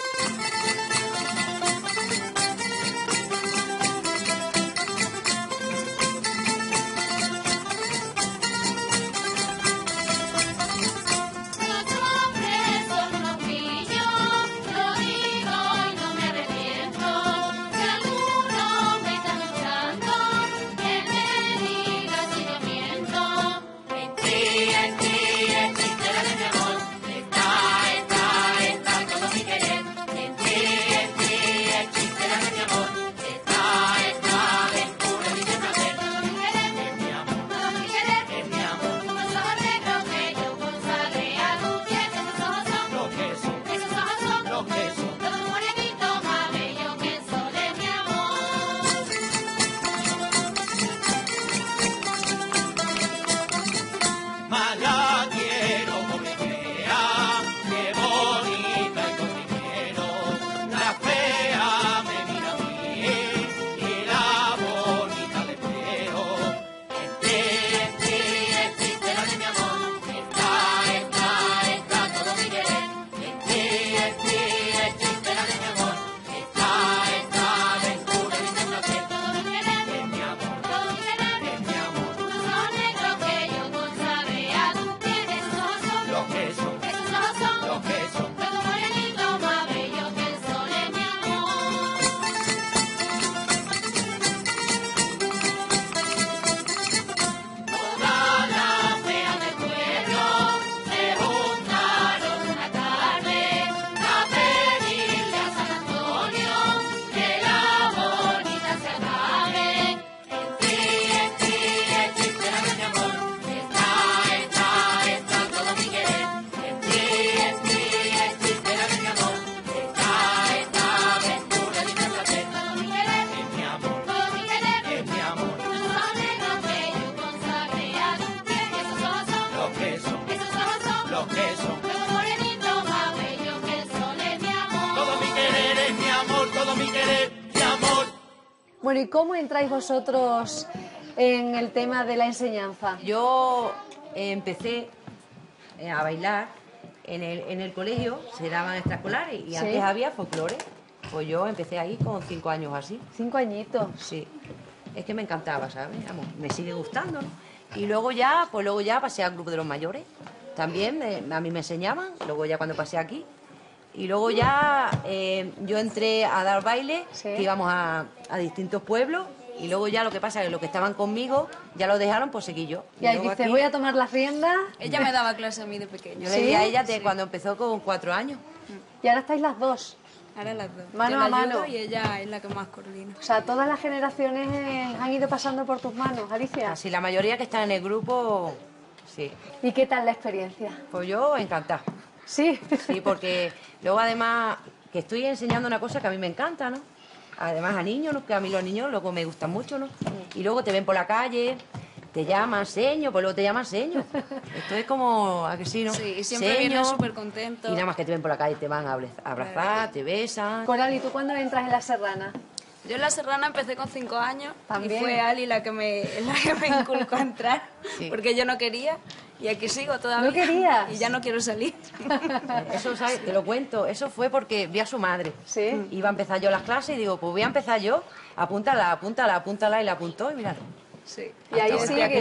Bueno, ¿y cómo entráis vosotros en el tema de la enseñanza? Yo empecé a bailar en el colegio, se daban extraescolares y antes había folclore. Pues yo empecé ahí con 5 años así. 5 añitos. Sí. Es que me encantaba, ¿sabes? Vamos, me sigue gustando, ¿no? Y luego ya pasé al grupo de los mayores. También a mí me enseñaban, luego ya cuando pasé aquí. Y luego ya yo entré a dar baile, que íbamos a distintos pueblos. Y luego ya lo que pasa es que los que estaban conmigo ya lo dejaron, pues seguí yo. Y ahí dices, voy a tomar las riendas. Ella me daba clase a mí de pequeña. Yo le di a ella cuando empezó con 4 años. Y ahora estáis las dos. Ahora las dos. Mano yo a la mano. ayudo y ella es la que más coordina. O sea, todas las generaciones han ido pasando por tus manos, Alicia. Casi la mayoría que están en el grupo, sí. ¿Y qué tal la experiencia? Pues yo encantada. ¿Sí? Sí, porque luego además que estoy enseñando una cosa que a mí me encanta, ¿no? Además a niños, ¿no? Que a mí los niños luego me gustan mucho, ¿no? Y luego te ven por la calle, te llaman seño, pues luego te llaman seño. Esto es como, ¿a que sí, no? Sí, y siempre vienen súper contentos. Y nada más que te ven por la calle, te van a abrazar, te besan. Coral, ¿y tú cuándo entras en la Serrana? Yo en la Serrana empecé con 5 años. ¿También? Y fue Ali la que me inculcó a entrar, porque yo no quería. Y aquí sigo todavía. ¿No querías? Y ya no quiero salir. Eso, ¿sabes? Te lo cuento. Eso fue porque vi a su madre. Sí. Iba a empezar yo las clases y digo, pues voy a empezar yo. Apúntala, y la apuntó y mira. Sí. Y ahí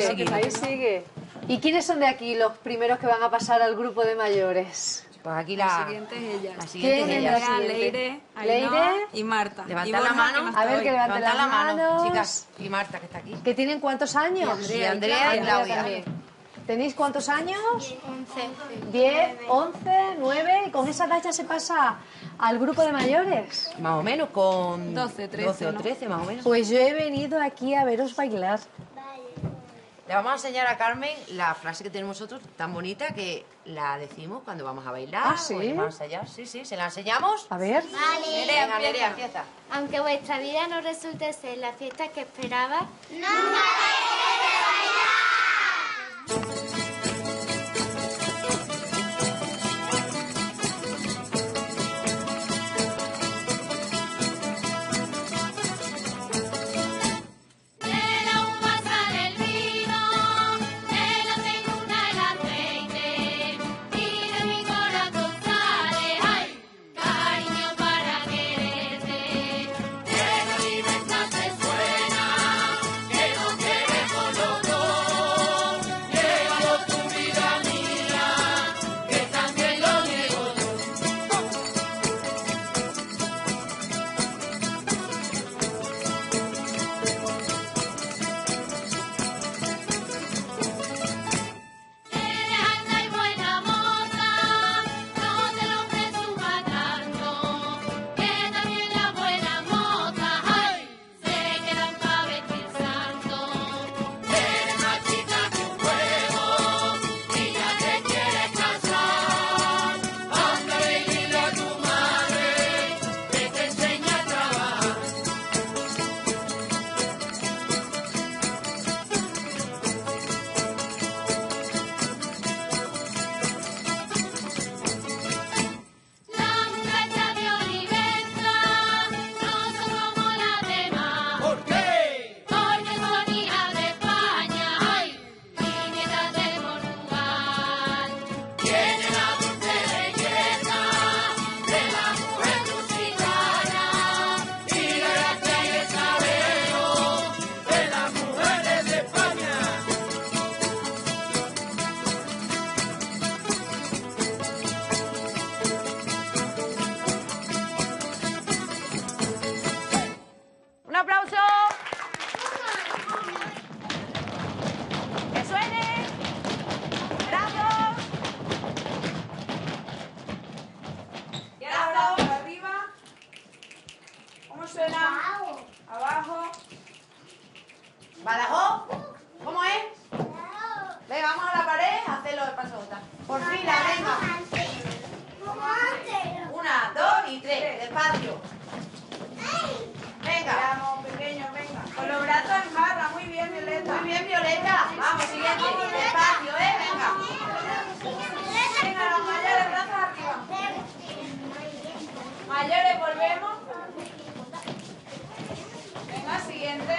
sigue. ¿Y quiénes son de aquí los primeros que van a pasar al grupo de mayores? Pues aquí La siguiente es ella. La siguiente es ella. Leire, y Marta. Levantad la mano. A ver, que levanten las manos. Chicas. Y Marta, que está aquí. ¿Que tienen cuántos años? Y Andrea y Claudia. También. ¿Tenéis cuántos años? 11. 10, 11, 9. ¿Y con esa edad ya se pasa al grupo de mayores? Más o menos, con 12, 13, 12 o 13, más o menos. Pues yo he venido aquí a veros bailar. Le vamos a enseñar a Carmen la frase que tenemos nosotros, tan bonita, que la decimos cuando vamos a bailar. ¿Ah, sí? O vamos a ensayar. Sí, sí, ¿se la enseñamos? A ver. Vale. Venga, Nerea, empieza. Aunque vuestra vida no resulte ser la fiesta que esperaba, ¡no Por fila, venga. 1, 2 y 3. Despacio. Venga. Vamos, pequeño, venga. Con los brazos en barra, muy bien, Violeta. Muy bien, Violeta. Vamos, siguiente. Despacio, venga. Venga, los mayores, brazos arriba. Mayores, volvemos. Venga, siguiente.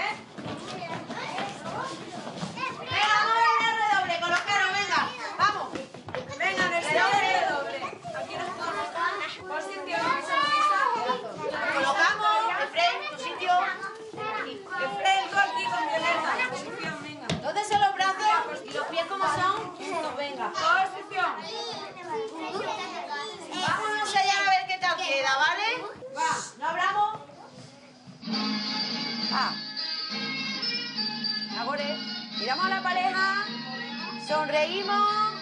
Venga, vamos a el redoble, colocaros, venga. Vamos. Venga, en el redoble. Aquí nos colocamos. Por sitio, Colocamos. Efraín, tu sitio. Efraín, tú aquí con Violeta. Posición, venga. ¿Dónde son los brazos? ¿Y los pies cómo son? Juntos, venga. Posición. Vámonos allá a ver qué tal queda, ¿vale? Va, ¿no hablamos? Ahora, miramos a la pareja, sonreímos.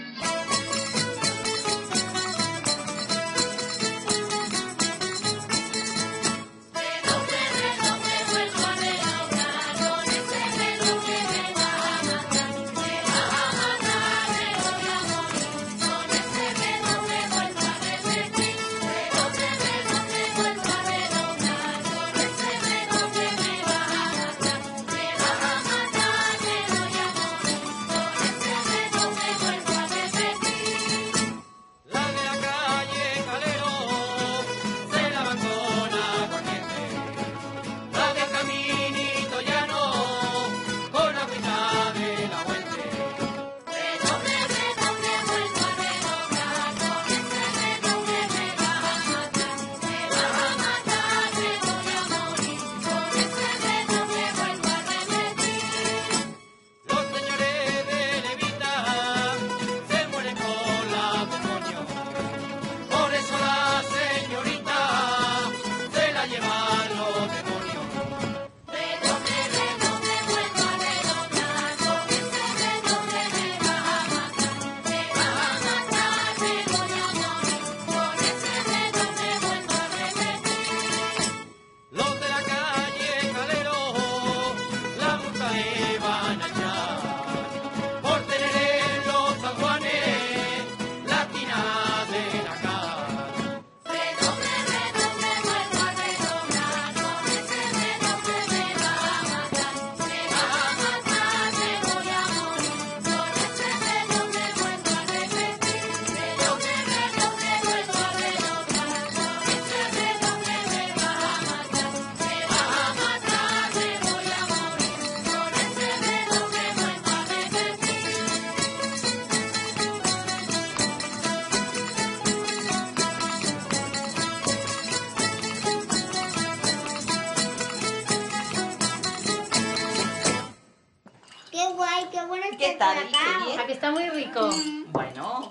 Qué guay, qué bueno ¿Qué tal? acá. ¿Qué bien? Aquí está muy rico. Bueno.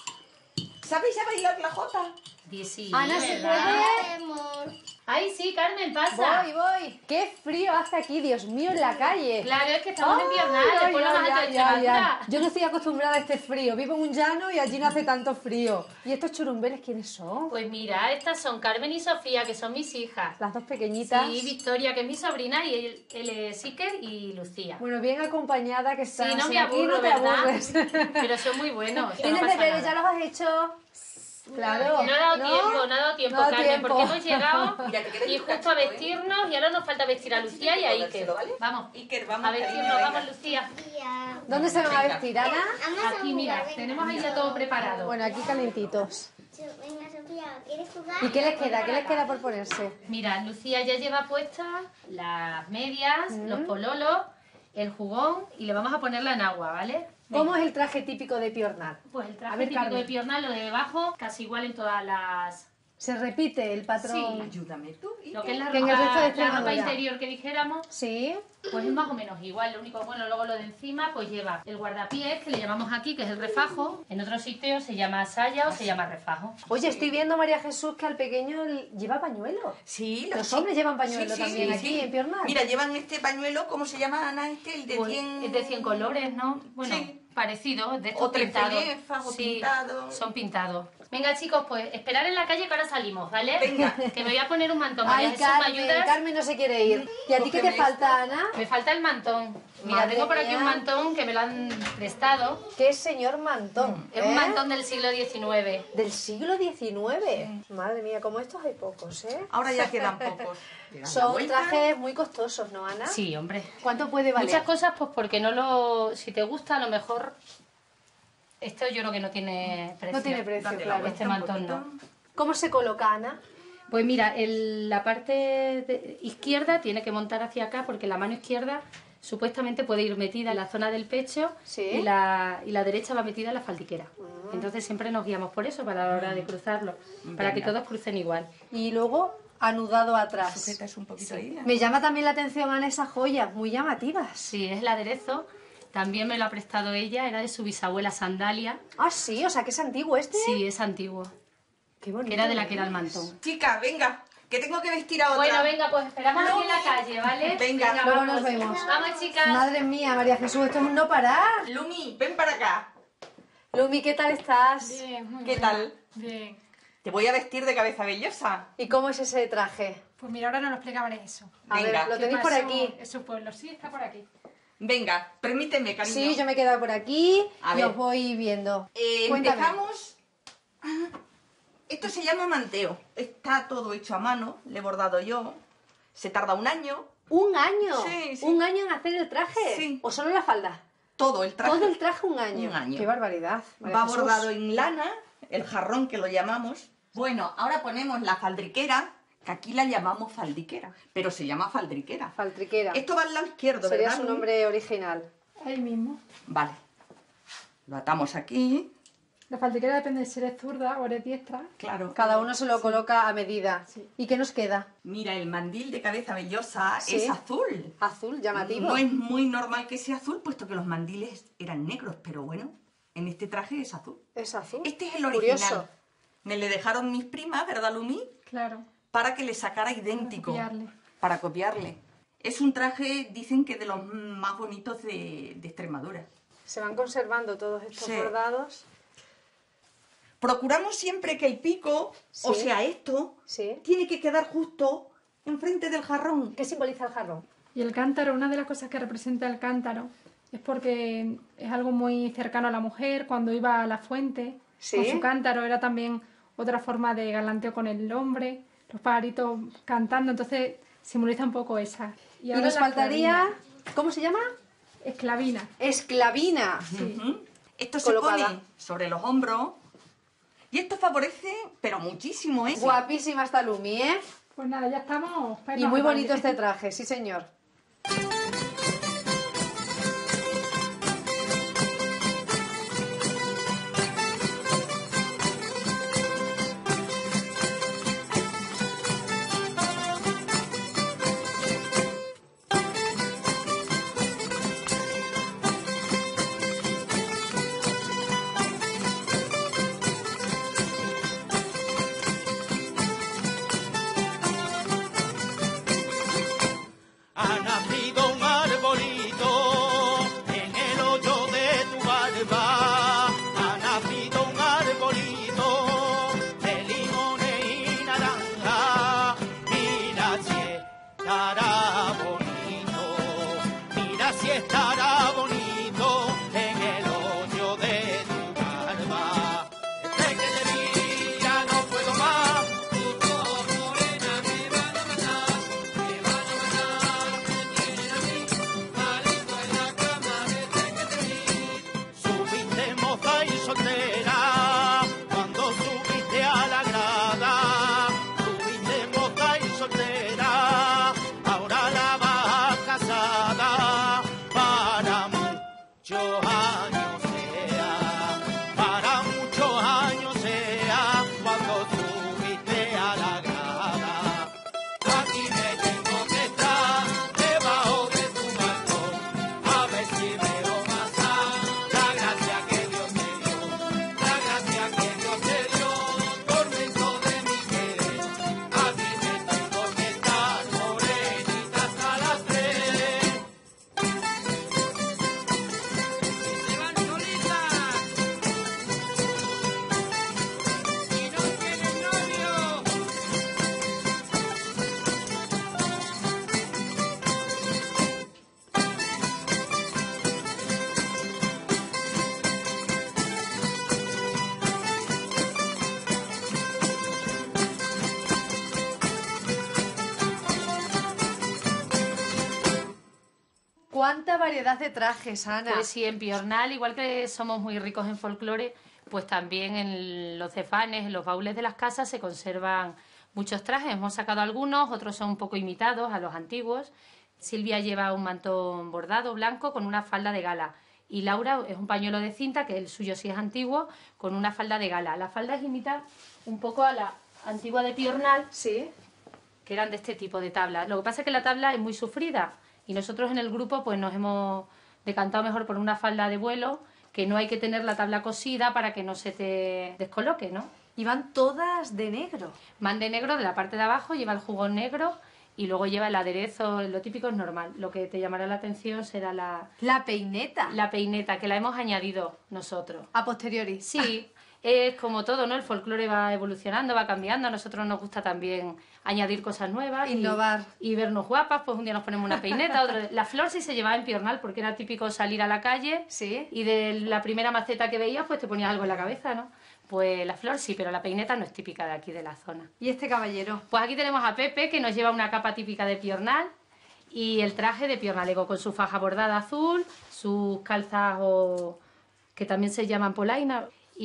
¿Sabéis a bailar la jota? Sí, Ana, ¿se ¿verdad? puede? Ay, sí, Carmen, pasa. Voy. Qué frío hace aquí, Dios mío, en la calle. Claro, es que estamos en Piornal, Ay, el pueblo ay, más alto de ay, ay, Extremadura. ay. Yo no estoy acostumbrada a este frío. Vivo en un llano y allí no hace tanto frío. ¿Y estos churumbeles quiénes son? Pues mira, estas son Carmen y Sofía, que son mis hijas. Las dos pequeñitas. Sí, Victoria, que es mi sobrina, y él es Iker y Lucía. Bueno, bien acompañada que estás. Sí, no me Aquí aburro, no te ¿verdad? aburres. Pero son muy buenos. no ¿Tienes pasa deberes? nada. ¿Ya los has hecho? Claro. No ha dado tiempo, No ha dado Carmen, tiempo. porque hemos llegado Mira, te quedas y un justo a cachito, vestirnos y ahora nos falta vestir a Lucía y a Iker. ¿vale? Vamos, Iker, vamos, a vestirnos, cariño, vamos, venga. Lucía. ¿Dónde se van a vestir, Ana? Aquí, mira, tenemos ahí ya todo preparado. Bueno, aquí calentitos. Venga, Sofía, ¿quieres jugar? ¿Y qué les queda? ¿Qué les queda por ponerse? Mira, Lucía ya lleva puestas las medias, los pololos, el jugón y le vamos a poner la enagua, ¿vale? ¿Cómo es el traje típico de Piornal? Pues el A traje ver, típico Carmen. de Piornal, lo de debajo, casi igual en todas las... ¿Se repite el patrón? Sí. Ayúdame tú. Lo que es la Que en el resto de ropa Extremadura. interior que dijéramos, Sí. pues es más o menos igual. Lo único bueno, luego lo de encima, pues lleva el guardapiés, que le llamamos aquí, que es el refajo. En otros sitios se llama saya o se llama refajo. Oye, estoy viendo, María Jesús, que al pequeño lleva pañuelo. Sí, Los hombres llevan pañuelo sí, también sí, aquí sí. en Piornal. Mira, llevan este pañuelo, ¿cómo se llama, Ana? El de Pues 100... es de 100 colores, ¿no? Bueno, Sí. parecidos, de estos O tres pintados. pelefas, o Sí, pintados. son pintados. Venga, chicos, pues esperar en la calle que ahora salimos, ¿vale? Venga. Que me voy a poner un mantón. María Ay, Jesús, ¿me Carmen, ayudas? Carmen no se quiere ir. ¿Y a ti qué te falta, Ana? Me falta el mantón. Mira, Madre tengo por aquí mía. un mantón que me lo han prestado. ¿Qué señor mantón? Es un mantón del siglo XIX. ¿Del siglo XIX? Madre mía, como estos hay pocos, ¿eh? Ahora ya quedan pocos. Son trajes muy costosos, ¿no, Ana? Sí, hombre. ¿Cuánto puede valer? Muchas cosas, pues porque no lo... Si te gusta, a lo mejor... Esto yo creo que no tiene precio. No tiene precio, Date la claro. vuelta, este mantón no. ¿Cómo se coloca, Ana? Pues mira, la parte izquierda tiene que montar hacia acá porque la mano izquierda supuestamente puede ir metida en la zona del pecho y la derecha va metida en la faldiquera. Entonces siempre nos guiamos por eso para la hora de cruzarlo, para que Venga. todos crucen igual. Y luego anudado atrás. Sujetas un poquito ahí. Me llama también la atención, Ana, esas joyas muy llamativas. Sí, es el aderezo. También me lo ha prestado ella, era de su bisabuela Sandalia. Ah, sí, o sea, que es antiguo este. Sí, es antiguo. Qué bonito. Que era de la que era el mantón. Chica, venga, que tengo que vestir a otra. Bueno, venga, pues esperamos aquí en la calle, ¿vale? Venga, Luego vamos. nos vemos. Vamos, chicas. Madre mía, María Jesús, esto es un no parar. Lumi, ven para acá. Lumi, ¿qué tal estás? Bien, muy ¿Qué bien. tal? Bien. Te voy a vestir de cabeza vellosa. ¿Y cómo es ese traje? Pues mira, ahora nos lo explica María Jesús. A ver, lo ¿Qué tenéis por pasó aquí. en su pueblo? Sí, está por aquí. Venga, permíteme, cariño. Sí, yo me he quedado por aquí A y ver. os voy viendo. Cuéntame. Empezamos. Esto se llama manteo. Está todo hecho a mano, le he bordado yo. Se tarda un año. ¿Un año? Sí, sí. ¿Un año en hacer el traje? Sí. ¿O solo la falda? Todo el traje. Todo el traje un año. Un año. Qué barbaridad. María Va Jesús. bordado en lana, el jarrón que lo llamamos. Bueno, ahora ponemos la faldriquera, que aquí la llamamos faldiquera, pero se llama faldriquera. Faltriquera. Esto va al lado izquierdo, Sería ¿verdad? su nombre original. Ahí mismo. Vale. Lo atamos aquí. La faldiquera depende de si eres zurda o eres diestra. Claro. Cada uno se lo coloca a medida. ¿Y qué nos queda? Mira, el mandil de cabeza vellosa Sí. es azul. Azul, llamativo. No es muy normal que sea azul, puesto que los mandiles eran negros, pero bueno, en este traje es azul. Es azul. Este es el original. Curioso. Me le dejaron mis primas, ¿verdad, Lumi? Claro. Para que le sacara idéntico. Copiarle. Para copiarle. Es un traje, dicen que de los más bonitos de Extremadura. Se van conservando todos estos Sí. bordados. Procuramos siempre que el pico, o Sí. sea esto, Sí. tiene que quedar justo enfrente del jarrón. ¿Qué simboliza el jarrón? Y el cántaro, una de las cosas que representa el cántaro es porque es algo muy cercano a la mujer, cuando iba a la fuente, Sí. con su cántaro era también otra forma de galanteo con el hombre, los pajaritos cantando, entonces simboliza un poco esa. Y ahora nos la faltaría... esclavina. ¿Cómo se llama? Esclavina. Esclavina. Ujú. Esto se Colocada. pone sobre los hombros y esto favorece, pero muchísimo, ¿eh? Guapísima esta Lumi, ¿eh? Pues nada, ya estamos. Y muy bonito este traje, sí señor. Ha nacido cuánta variedad de trajes, Ana. Pues sí, en Piornal, igual que somos muy ricos en folclore, pues también en los cefanes, en los baúles de las casas se conservan muchos trajes. Hemos sacado algunos, otros son un poco imitados a los antiguos. Silvia lleva un mantón bordado blanco con una falda de gala. Y Laura es un pañuelo de cinta, que el suyo sí es antiguo, con una falda de gala. La falda es imitar un poco a la antigua de Piornal, sí, que eran de este tipo de tablas. Lo que pasa es que la tabla es muy sufrida y nosotros en el grupo pues nos hemos decantado mejor por una falda de vuelo, que no hay que tener la tabla cosida para que no se te descoloque, ¿no? Y van todas de negro. Van de negro, de la parte de abajo lleva el jugón negro y luego lleva el aderezo, lo típico es normal. Lo que te llamará la atención será la peineta. La peineta, que la hemos añadido nosotros. A posteriori. Sí, es como todo, ¿no? El folclore va evolucionando, va cambiando. A nosotros nos gusta también añadir cosas nuevas. Innovar. Y vernos guapas, pues un día nos ponemos una peineta, otro... La flor sí se llevaba en Piornal porque era típico salir a la calle, sí, y de la primera maceta que veías pues te ponías algo en la cabeza, ¿no? Pues la flor sí, pero la peineta no es típica de aquí de la zona. ¿Y este caballero? Pues aquí tenemos a Pepe, que nos lleva una capa típica de Piornal y el traje de piornalego con su faja bordada azul, sus calzas que también se llaman polaina,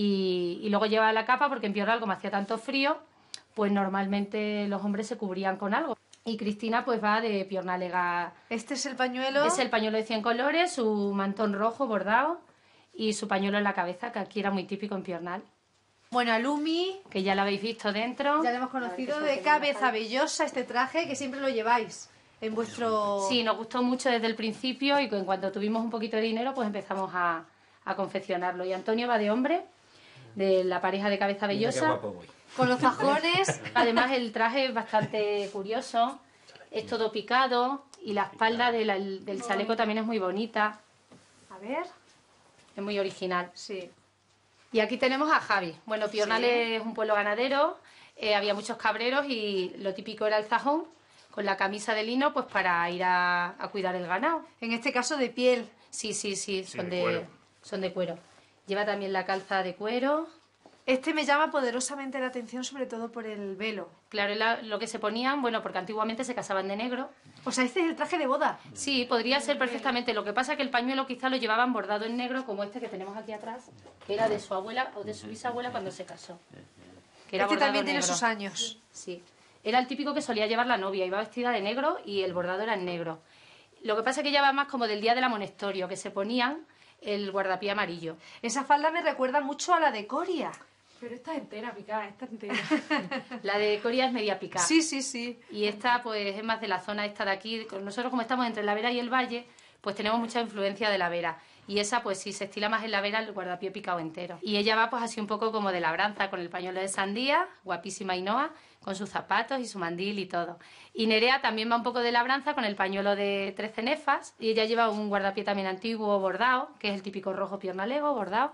y luego lleva la capa porque en Piornal, como hacía tanto frío, pues normalmente los hombres se cubrían con algo. Y Cristina pues va de piornalega. ¿Este es el pañuelo? Es el pañuelo de 100 colores, su mantón rojo bordado y su pañuelo en la cabeza, que aquí era muy típico en Piornal. Bueno, a Lumi, que ya la habéis visto dentro. Ya la hemos conocido, de cabeza vellosa, este traje que siempre lo lleváis en vuestro... Sí, nos gustó mucho desde el principio y en cuanto tuvimos un poquito de dinero pues empezamos a confeccionarlo. Y Antonio va de hombre, de la pareja de cabeza vellosa. Mira qué guapo voy. Con los fajones. Además el traje es bastante curioso, es todo picado y la espalda del chaleco también es muy bonita. A ver. Es muy original. Sí. Y aquí tenemos a Javi. Bueno, Piornal es un pueblo ganadero, había muchos cabreros y lo típico era el zajón, con la camisa de lino pues para ir a cuidar el ganado. En este caso de piel. Sí, son de cuero. Lleva también la calza de cuero. Este me llama poderosamente la atención, sobre todo por el velo. Claro, lo que se ponían, bueno, porque antiguamente se casaban de negro. O sea, este es el traje de boda. Sí, podría ser perfectamente. Lo que pasa es que el pañuelo quizá lo llevaban bordado en negro, como este que tenemos aquí atrás, que era de su abuela o de su bisabuela cuando se casó. Que era este también tiene sus años. Sí. Era el típico que solía llevar la novia, iba vestida de negro y el bordado era en negro. Lo que pasa es que ya va más como del día del amonestorio, que se ponían el guardapié amarillo. Esa falda me recuerda mucho a la de Coria. Pero esta es entera picada, esta entera. La de Coria es media picada. Sí. Y esta pues es más de la zona esta de aquí. Nosotros como estamos entre la Vera y el Valle, pues tenemos mucha influencia de la Vera. Y esa pues sí se estila más en la Vera, el guardapié picado entero. Y ella va pues así un poco como de labranza, con el pañuelo de sandía, guapísima Ainhoa, con sus zapatos y su mandil y todo. Y Nerea también va un poco de labranza con el pañuelo de 13 nefas. Y ella lleva un guardapié también antiguo bordado, que es el típico rojo piornalego bordado.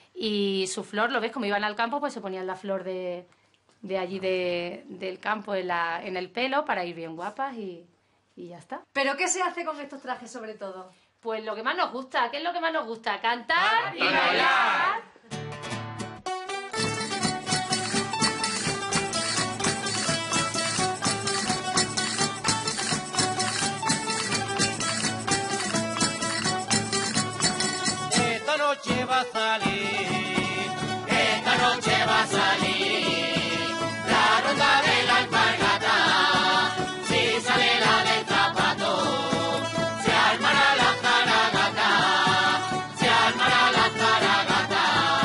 Y su flor, lo ves, como iban al campo, pues se ponían la flor de allí del campo en el pelo para ir bien guapas y ya está. ¿Pero qué se hace con estos trajes sobre todo? Pues lo que más nos gusta. ¿Qué es lo que más nos gusta? Cantar y bailar. Esta noche va a salir, esta noche va a salir la ronda de la alpargata. Si sale la del zapato, se armará la zaragata, se armará la zaragata.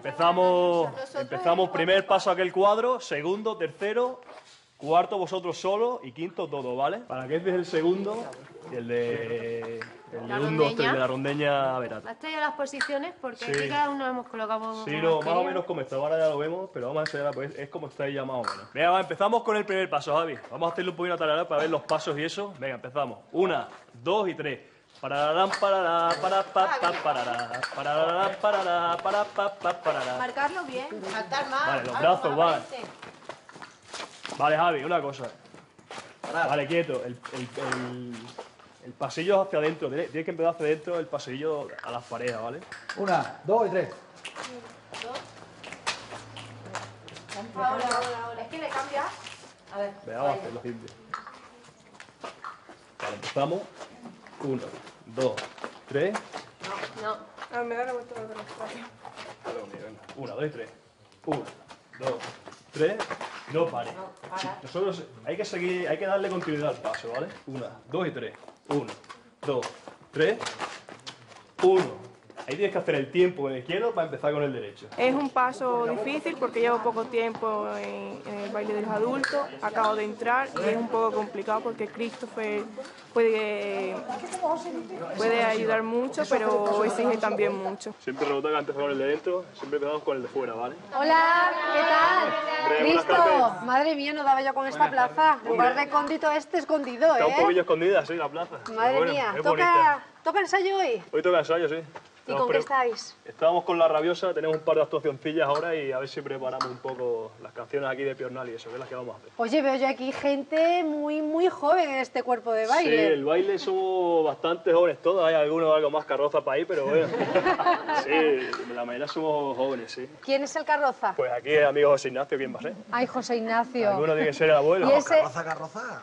Empezamos primer paso aquel cuadro, segundo, tercero, cuarto vosotros solos y quinto todo, ¿vale? Para que este es el segundo y el de 1, 2, 3, de la rondeña verata. ¿Has traído las posiciones? Porque Sí. aquí cada uno hemos colocado... Sí, más o menos como estaba, ahora ya lo vemos, pero vamos a enseñar, pues es como está ahí ya más o menos. Venga, va, empezamos con el primer paso, Javi. Vamos a hacerle un poquito de tarea para ver los pasos y eso. Venga, empezamos. 1, 2 y 3. Pararán, parará, para pa pa parará, parará, parará, para pa pa parará. Marcarlo bien. Saltar más. Vale, los brazos, vale. Vale, Javi, una cosa. Vale, quieto. El pasillo hacia adentro. Tienes que empezar hacia adentro el pasillo a las paredes, ¿vale? 1, 2 y 3. Ahora. Es que le cambias. A ver. Venga, vamos a hacerlo simple. Vale, empezamos. 1, 2, 3. No. A ver, me da la vuelta de la contraria. 1, 2 y 3. 1, 2, 3. No pare. Nosotros hay que seguir, hay que darle continuidad al paso, ¿vale? 1, 2 y 3. 1, 2, 3. 1. Ahí tienes que hacer el tiempo en el izquierdo para empezar con el derecho. Es un paso difícil porque llevo poco tiempo en el baile de los adultos, acabo de entrar y es un poco complicado porque Christopher puede ayudar mucho, pero exige también mucho. Siempre rebota que empezamos con el de dentro, siempre empezamos con el de fuera, ¿vale? Hola, ¿qué tal? Hombre, buenas Cristo, tardes. madre mía, no daba yo con esta plaza. Lugar recóndito escondido, Está un poquillo escondida, sí, la plaza. Madre Pero bueno, mía, es bonita. ¿toca ensayo hoy? Hoy toca ensayo, sí. ¿Y con qué estáis? Estábamos con La Rabiosa, tenemos un par de actuacioncillas ahora y a ver si preparamos un poco las canciones aquí de Piornal y eso, que es las que vamos a hacer. Oye, veo yo aquí gente muy joven en este cuerpo de baile. Sí, el baile somos bastante jóvenes todos, hay algunos algo más carroza para ahí, pero bueno. Sí, la mayoría somos jóvenes, sí. ¿Quién es el carroza? Pues aquí el amigo José Ignacio, ¿quién va a ser? Ay, José Ignacio. Alguno tiene que ser el abuelo. ¿Y ese? Carroza.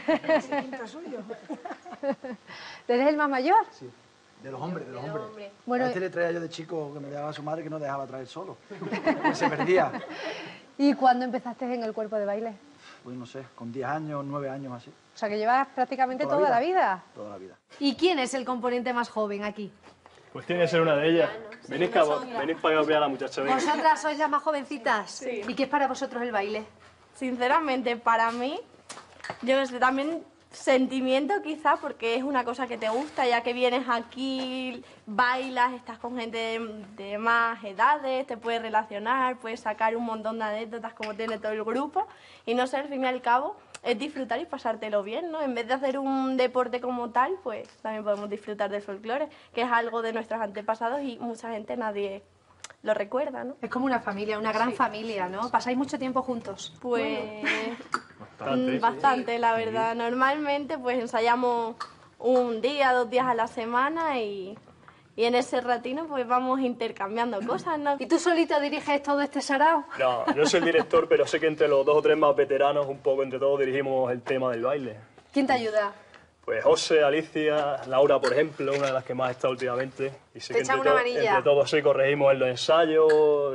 ¿Eres el más mayor? Sí. De los hombres, de los hombres. Bueno, a este le traía yo de chico que me dejaba su madre que no dejaba traer solo. Pues se perdía. ¿Y cuándo empezaste en el cuerpo de baile? Pues no sé, con 10 años, 9 años así. O sea, que llevas prácticamente toda la vida. Toda la vida. ¿Y quién es el componente más joven aquí? Pues tiene que ser una de ellas. Venís para que a la muchacha. Venga. ¿Vosotras sois las más jovencitas? Sí. ¿Y qué es para vosotros el baile? Sinceramente, para mí, yo no sé, también sentimiento quizás porque es una cosa que te gusta, ya que vienes aquí, bailas, estás con gente de más edades, te puedes relacionar, puedes sacar un montón de anécdotas como tiene todo el grupo y no sé, al fin y al cabo es disfrutar y pasártelo bien, ¿no? En vez de hacer un deporte como tal, pues también podemos disfrutar del folclore, que es algo de nuestros antepasados y mucha gente nadie lo recuerda, ¿no? Es como una familia, una gran familia, ¿no? ¿Pasáis mucho tiempo juntos? Pues bastante, la verdad. Normalmente pues ensayamos un día, 2 días a la semana y en ese ratino pues vamos intercambiando cosas, ¿no? ¿Y tú solito diriges todo este sarao? No, yo soy el director, pero sé que entre los 2 o 3 más veteranos, un poco entre todos, dirigimos el tema del baile. ¿Quién te ayuda? Pues José, Alicia, Laura, por ejemplo, una de las que más está últimamente. Y sé Te que echan una manilla. entre todos sí corregimos en los ensayos,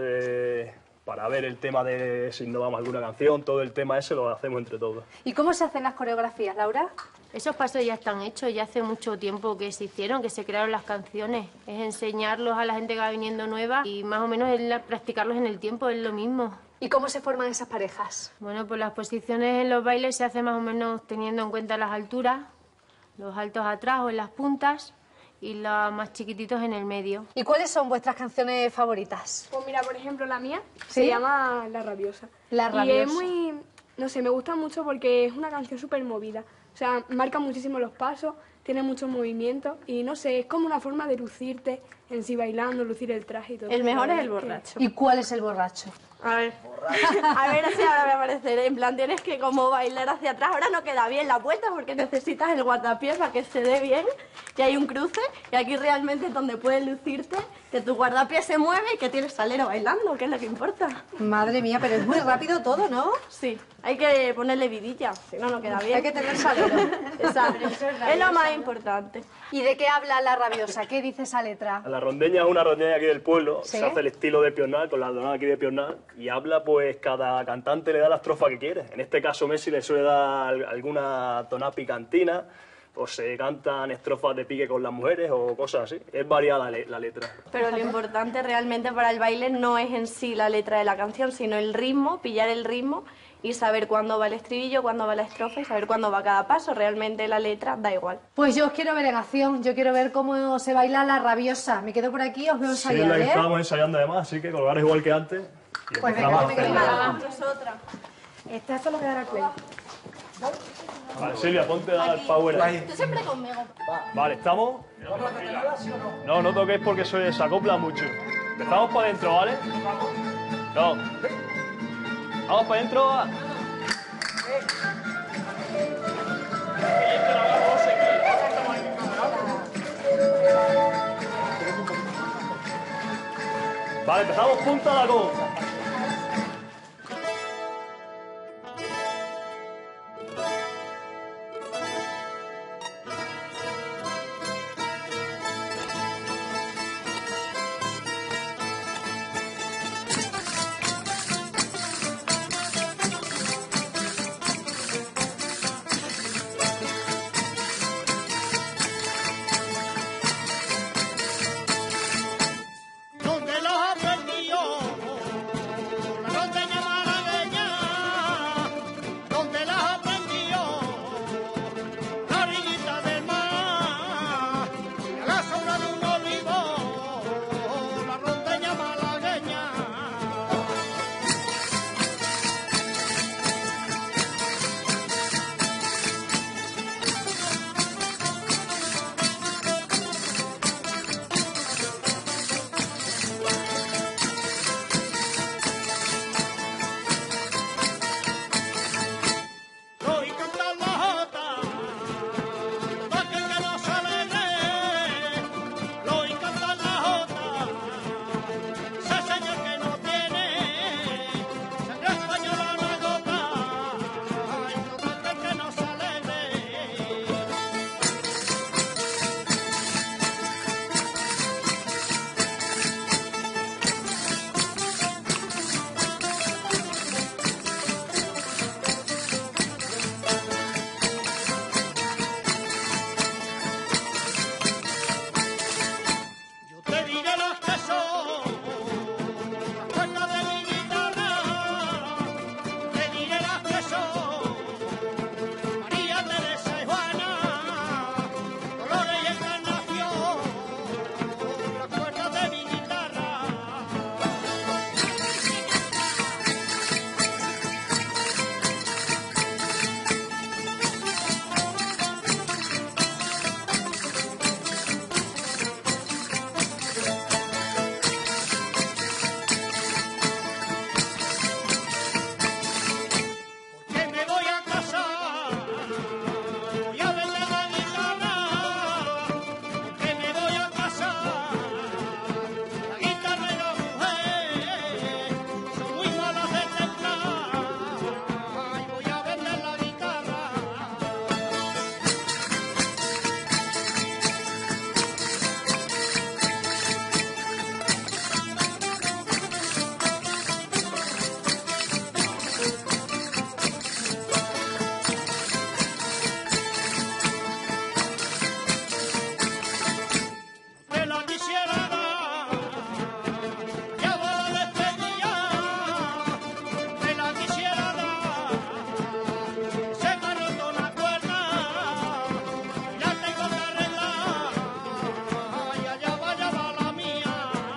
para ver el tema de si innovamos alguna canción, todo el tema ese lo hacemos entre todos. ¿Y cómo se hacen las coreografías, Laura? Esos pasos ya están hechos, ya hace mucho tiempo que se hicieron, que se crearon las canciones. Es enseñarlos a la gente que va viniendo nueva y más o menos practicarlos en el tiempo, es lo mismo. ¿Y cómo se forman esas parejas? Bueno, pues las posiciones en los bailes se hacen más o menos teniendo en cuenta las alturas, los altos atrás o en las puntas y los más chiquititos en el medio. ¿Y cuáles son vuestras canciones favoritas? Pues mira, por ejemplo, la mía ¿Sí? se llama La Rabiosa. La Rabiosa. Y es muy, no sé, me gusta mucho porque es una canción súper movida. O sea, marca muchísimo los pasos, tiene muchos movimientos y no sé, es como una forma de lucirte en sí bailando, lucir el traje y todo. El mejor es el borracho. ¿Y cuál es el borracho? A ver si ahora me apareceré. En plan, tienes que como bailar hacia atrás. Ahora no queda bien la vuelta porque necesitas el guardapiés para que se dé bien. Y hay un cruce y aquí realmente es donde puedes lucirte, que tu guardapiés se mueve y que tienes salero bailando, que es lo que importa. Madre mía, pero es muy rápido todo, ¿no? Sí, hay que ponerle vidilla, si no, no queda bien. Hay que tener salero. Exacto, es lo más importante. ¿Y de qué habla La Rabiosa? ¿Qué dice esa letra? La rondeña es una rondeña aquí del pueblo, ¿Sí? se hace el estilo de Piornal, con la donada aquí de Piornal, y habla pues cada cantante le da la estrofa que quiere. En este caso Messi le suele dar alguna tonada picantina, o se cantan estrofas de pique con las mujeres o cosas así. Es variada la letra. Pero lo importante realmente para el baile no es en sí la letra de la canción, sino el ritmo, pillar el ritmo y saber cuándo va el estribillo, cuándo va la estrofa y saber cuándo va cada paso. Realmente la letra da igual. Pues yo os quiero ver en acción, yo quiero ver cómo se baila la rabiosa. Me quedo por aquí, os veo Sí, ensayar, la que ¿eh? estábamos ensayando además, así que colgar igual que antes. Y Pues empezamos venga, a hacerlo. Nosotras. Esto es lo que dará el play. Vale, Silvia, ponte a dar power ahí. Tú siempre conmigo. Vale, ¿estamos? No, no toquéis porque se acopla mucho. Empezamos para adentro, ¿vale? No. Vamos para adentro. Vale, empezamos punta a la con. ¿Dónde los aprendió? La norteña malagueña. ¿Dónde las aprendió? La orillita del mar. Y a la sombra de un olivo. La norteña malagueña. Lo y cantar la jota, todo aquel que no se alegre. Lo y cantar la jota, ese señor que no tiene sangre española una gota. Ay, todo aquel que no se alegre. Te diré las que son las cuerdas de mi guitarra. Te diré las que son María, Teresa y Juana, Dolores y Encarnación, las cuerdas de mi guitarra. Que me voy a casar, voy a vender la guitarra. Que me voy a casar, la guitarra y la mujer son muy malas de temblar. Ay, voy a vender la guitarra. Que la quisiera dar, ya va la despedida. Que la quisiera dar, se me ha roto una cuerda y la tengo que arreglar. Ay, allá va la mía.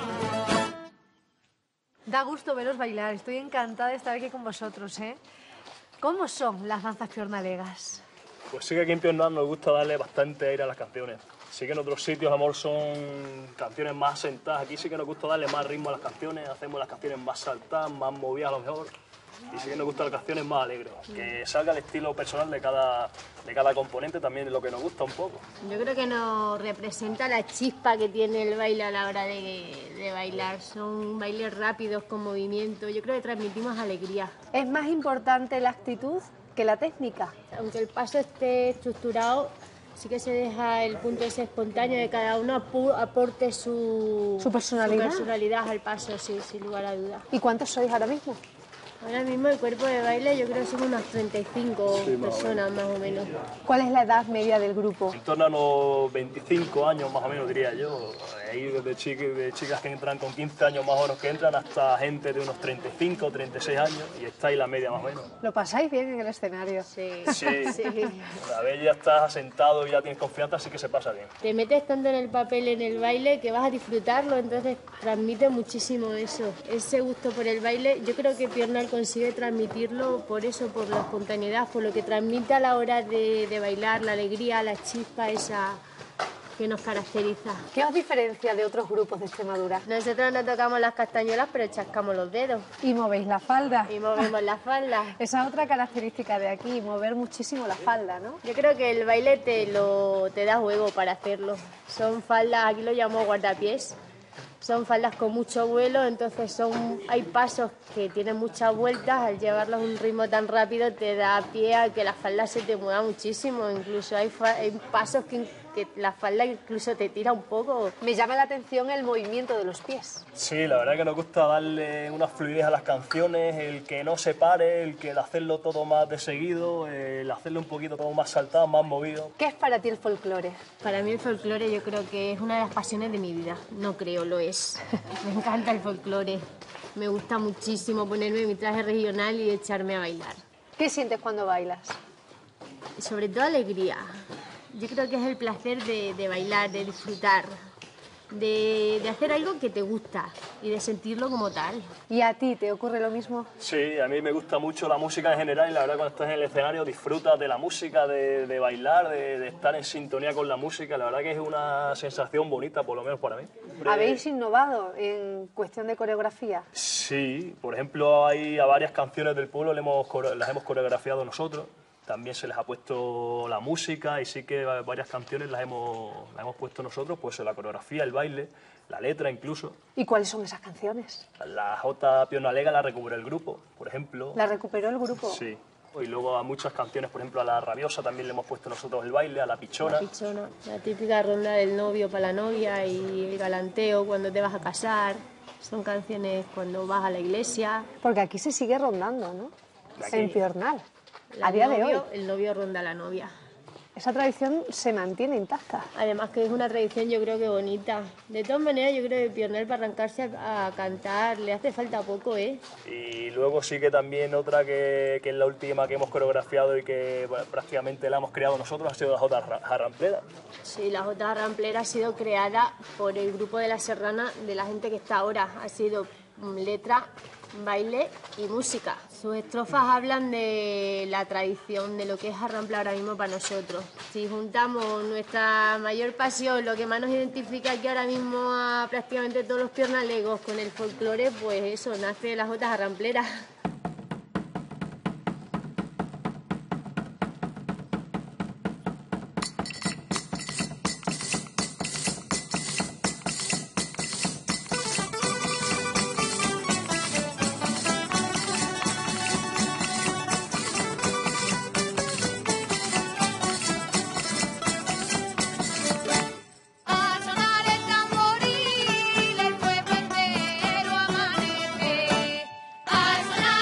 Da gusto veros bailar, estoy encantada de estar aquí con vosotros, ¿eh? ¿Cómo son las danzas piornalegas? Pues sí que aquí en Piornal nos gusta darle bastante aire a las canciones. Sí que en otros sitios, amor, son canciones más sentadas. Aquí sí que nos gusta darle más ritmo a las canciones, hacemos las canciones más saltadas, más movidas a lo mejor. Y sí que nos gustan las canciones más alegres. Que salga el estilo personal de cada componente también es lo que nos gusta un poco. Yo creo que nos representa la chispa que tiene el baile a la hora de bailar. Son bailes rápidos, con movimiento. Yo creo que transmitimos alegría. ¿Es más importante la actitud que la técnica? Aunque el paso esté estructurado, sí que se deja el punto ese espontáneo de cada uno aporte su ¿Su personalidad? personalidad al paso, sí, sin lugar a dudas. ¿Y cuántos sois ahora mismo? Ahora mismo el cuerpo de baile yo creo que son unas 35 Sí, más o personas más o menos. ¿Cuál es la edad media del grupo? En torno a los 25 años más o menos, diría yo. Ahí desde chicas que entran con 15 años más o menos que entran hasta gente de unos 35, 36 años y está ahí la media más o menos. ¿Lo pasáis bien en el escenario? Sí. Sí. Una vez ya estás asentado y ya tienes confianza, sí que se pasa bien. Te metes tanto en el papel, en el baile, que vas a disfrutarlo, entonces transmite muchísimo eso. Ese gusto por el baile, yo creo que Piornal consigue transmitirlo por eso, por la espontaneidad, por lo que transmite a la hora de bailar, la alegría, la chispa esa que nos caracteriza. ¿Qué os diferencia de otros grupos de Extremadura? Nosotros no tocamos las castañuelas, pero chascamos los dedos. Y movéis la falda. Y movemos la falda. Esa es otra característica de aquí, mover muchísimo la falda, ¿no? Yo creo que el baile te da juego para hacerlo. Son faldas, aquí lo llamamos guardapiés. Son faldas con mucho vuelo, entonces hay pasos que tienen muchas vueltas. Al llevarlos a un ritmo tan rápido te da pie a que la falda se te mueva muchísimo. Incluso hay pasos que la falda incluso te tira un poco. Me llama la atención el movimiento de los pies. Sí, la verdad que nos gusta darle una fluidez a las canciones, el que no se pare, el que hacerlo todo más de seguido, el hacerlo un poquito todo más saltado, más movido. ¿Qué es para ti el folclore? Para mí el folclore yo creo que es una de las pasiones de mi vida. No creo, lo es. Me encanta el folclore. Me gusta muchísimo ponerme mi traje regional y echarme a bailar. ¿Qué sientes cuando bailas? Sobre todo alegría. Yo creo que es el placer de bailar, de disfrutar, de hacer algo que te gusta y de sentirlo como tal. ¿Y a ti te ocurre lo mismo? Sí, a mí me gusta mucho la música en general y la verdad cuando estás en el escenario disfrutas de la música, de bailar, de estar en sintonía con la música. La verdad que es una sensación bonita, por lo menos para mí. ¿Habéis innovado en cuestión de coreografía? Sí, por ejemplo, hay a varias canciones del pueblo las hemos coreografiado nosotros. También se les ha puesto la música y sí que varias canciones las hemos puesto nosotros, pues la coreografía, el baile, la letra incluso. ¿Y cuáles son esas canciones? La Jota Pionalega la recuperó el grupo, por ejemplo. ¿La recuperó el grupo? Sí. Y luego a muchas canciones, por ejemplo a La Rabiosa también le hemos puesto nosotros el baile, a La Pichona. La Pichona, la típica ronda del novio para la novia y el galanteo cuando te vas a casar. Son canciones cuando vas a la iglesia. Porque aquí se sigue rondando, ¿no? Aquí. En Piornal. A día de hoy. El novio ronda a la novia. Esa tradición se mantiene intacta. Además que es una tradición yo creo que bonita. De todas maneras yo creo que Piornal para arrancarse a cantar le hace falta poco, ¿eh? Y luego sí que también otra que es la última que hemos coreografiado y que prácticamente la hemos creado nosotros ha sido la Jota Jarramplera. Sí, la Jota Jarramplera ha sido creada por el grupo de La Serrana, de la gente que está ahora. Ha sido letra, baile y música. Sus estrofas hablan de la tradición, de lo que es Jarrampla ahora mismo para nosotros. Si juntamos nuestra mayor pasión, lo que más nos identifica aquí ahora mismo a prácticamente todos los piornalegos con el folclore, pues eso, nace la Jota Jarramplera. Al sonar el tamboril, el pueblo entero amanece. Al sonar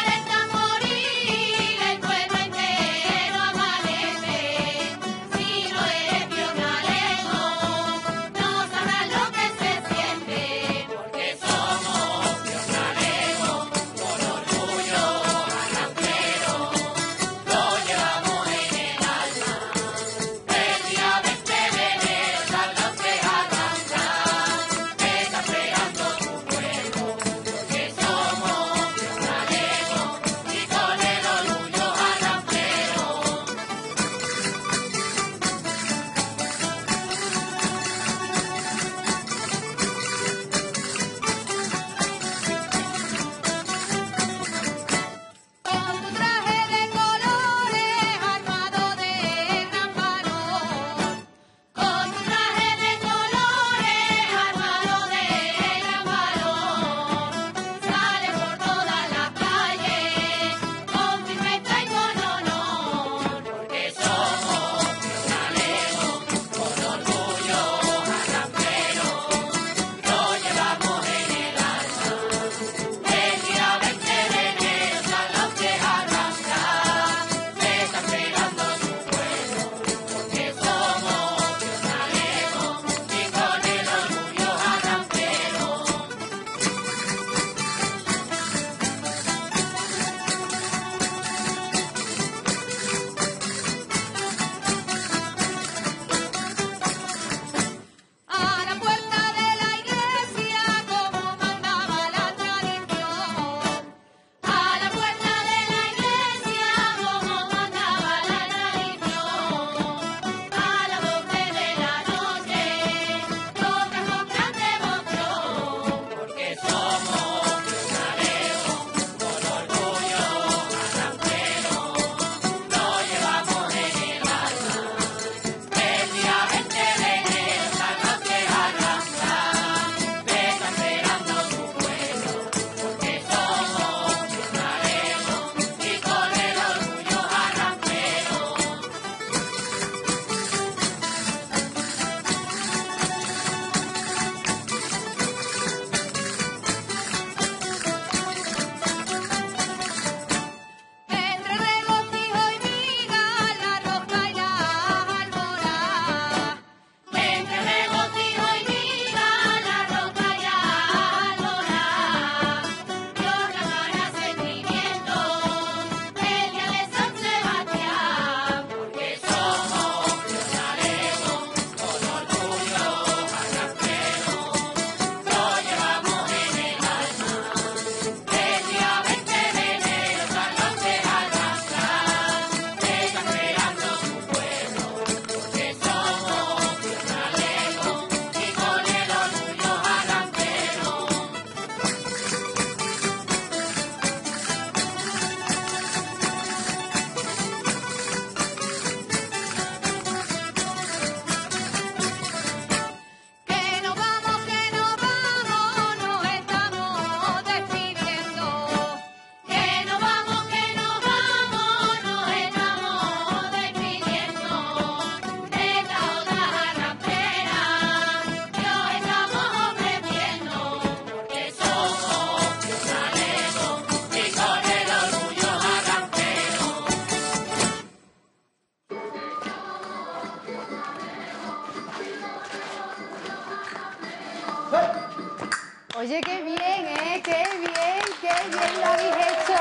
Oye, qué bien, ¿eh? Qué bien lo habéis hecho.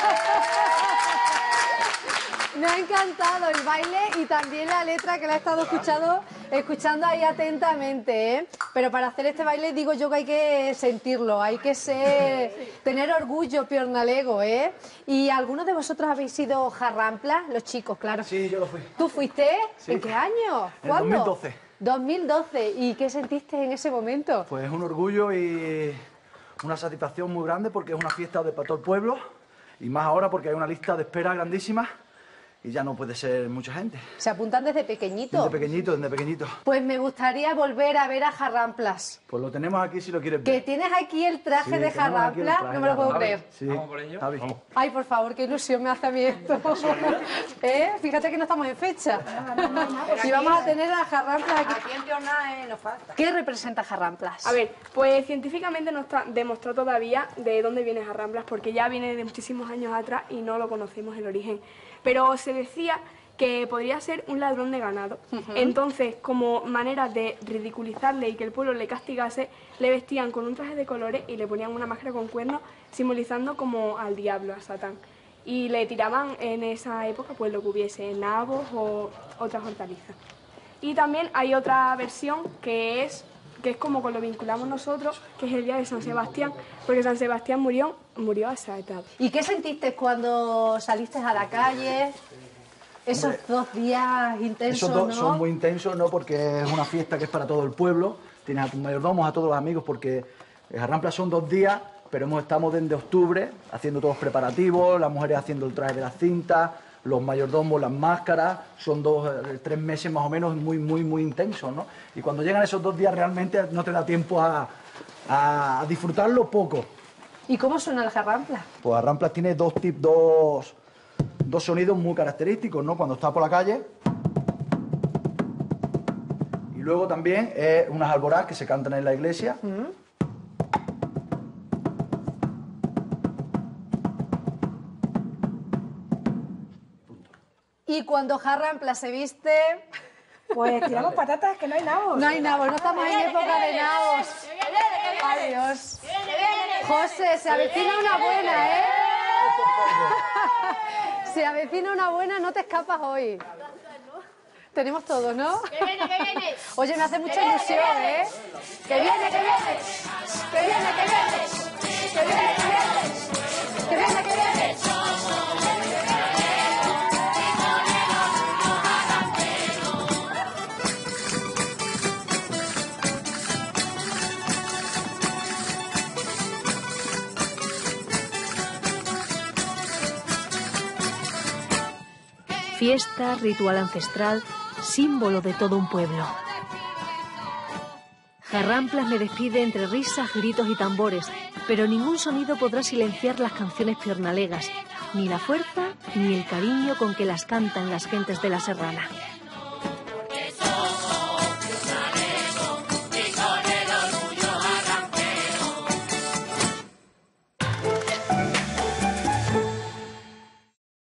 Me ha encantado el baile y también la letra que la he estado escuchando ahí atentamente, ¿eh? Pero para hacer este baile digo yo que hay que sentirlo, hay que tener orgullo piornalego, ¿eh? ¿Y algunos de vosotros habéis sido jarramplas? Los chicos, claro. Sí, yo lo fui. ¿Tú fuiste? Sí. ¿En qué año? En ¿Cuándo? 2012. 2012. ¿Y qué sentiste en ese momento? Pues un orgullo y una satisfacción muy grande porque es una fiesta para todo el pueblo y más ahora porque hay una lista de espera grandísima y ya no puede ser mucha gente. ¿Se apuntan desde pequeñito? Desde pequeñito. Pues me gustaría volver a ver a jarramplas. Pues lo tenemos aquí si lo quieres ver. Que tienes aquí el traje Sí, de tenemos aquí el jarrampla, traje no me lo de puedo jarrampla. creer. Sí. Vamos por ello. Javi. Ay, por favor, qué ilusión me hace a mí esto. Fíjate que no estamos en fecha. Y vamos a tener a jarramplas aquí. Aquí en Piornal nos falta. ¿Qué representa jarramplas? A ver, pues científicamente no está demostrado todavía de dónde viene jarramplas, porque ya viene de muchísimos años atrás y no lo conocemos el origen. Pero se decía que podría ser un ladrón de ganado. Entonces, como manera de ridiculizarle y que el pueblo le castigase, le vestían con un traje de colores y le ponían una máscara con cuernos, simbolizando como al diablo, a Satán. Y le tiraban en esa época pues lo que hubiese, nabos o otras hortalizas. Y también hay otra versión que es como lo vinculamos nosotros, que es el día de San Sebastián, porque San Sebastián murió asaltado. ¿Y qué sentiste cuando saliste a la calle? Esos 2 días intensos, Esos ¿no? son muy intensos, ¿no? Porque es una fiesta que es para todo el pueblo. Tienes a tus mayordomos, a todos los amigos, porque jarramplas son 2 días, pero estamos desde octubre haciendo todos los preparativos, las mujeres haciendo el traje de las cintas, los mayordomos, las máscaras. Son 3 meses más o menos muy intensos, ¿no? Y cuando llegan esos 2 días realmente no te da tiempo a disfrutarlo poco. ¿Y cómo suena el jarrampla? Pues jarramplas tiene dos sonidos muy característicos, ¿no? Cuando está por la calle. Y luego también unas alboradas que se cantan en la iglesia. Y cuando jarrampla se viste... Pues tiramos patatas, que no hay nabos. No hay nabos, no estamos en época de nabos. Adiós. José, se avecina una buena, ¿eh? Se avecina una buena, no te escapas hoy. Tenemos todo, ¿no? ¡Que viene, que viene! Oye, me hace mucha ilusión, ¿eh? ¡Que viene, que viene! ¡Que viene, que viene! ¡Que viene, que viene! ¡Que viene, que viene! Fiesta, ritual ancestral, símbolo de todo un pueblo. Jarramplas me despide entre risas, gritos y tambores, pero ningún sonido podrá silenciar las canciones piornalegas, ni la fuerza ni el cariño con que las cantan las gentes de la Serrana.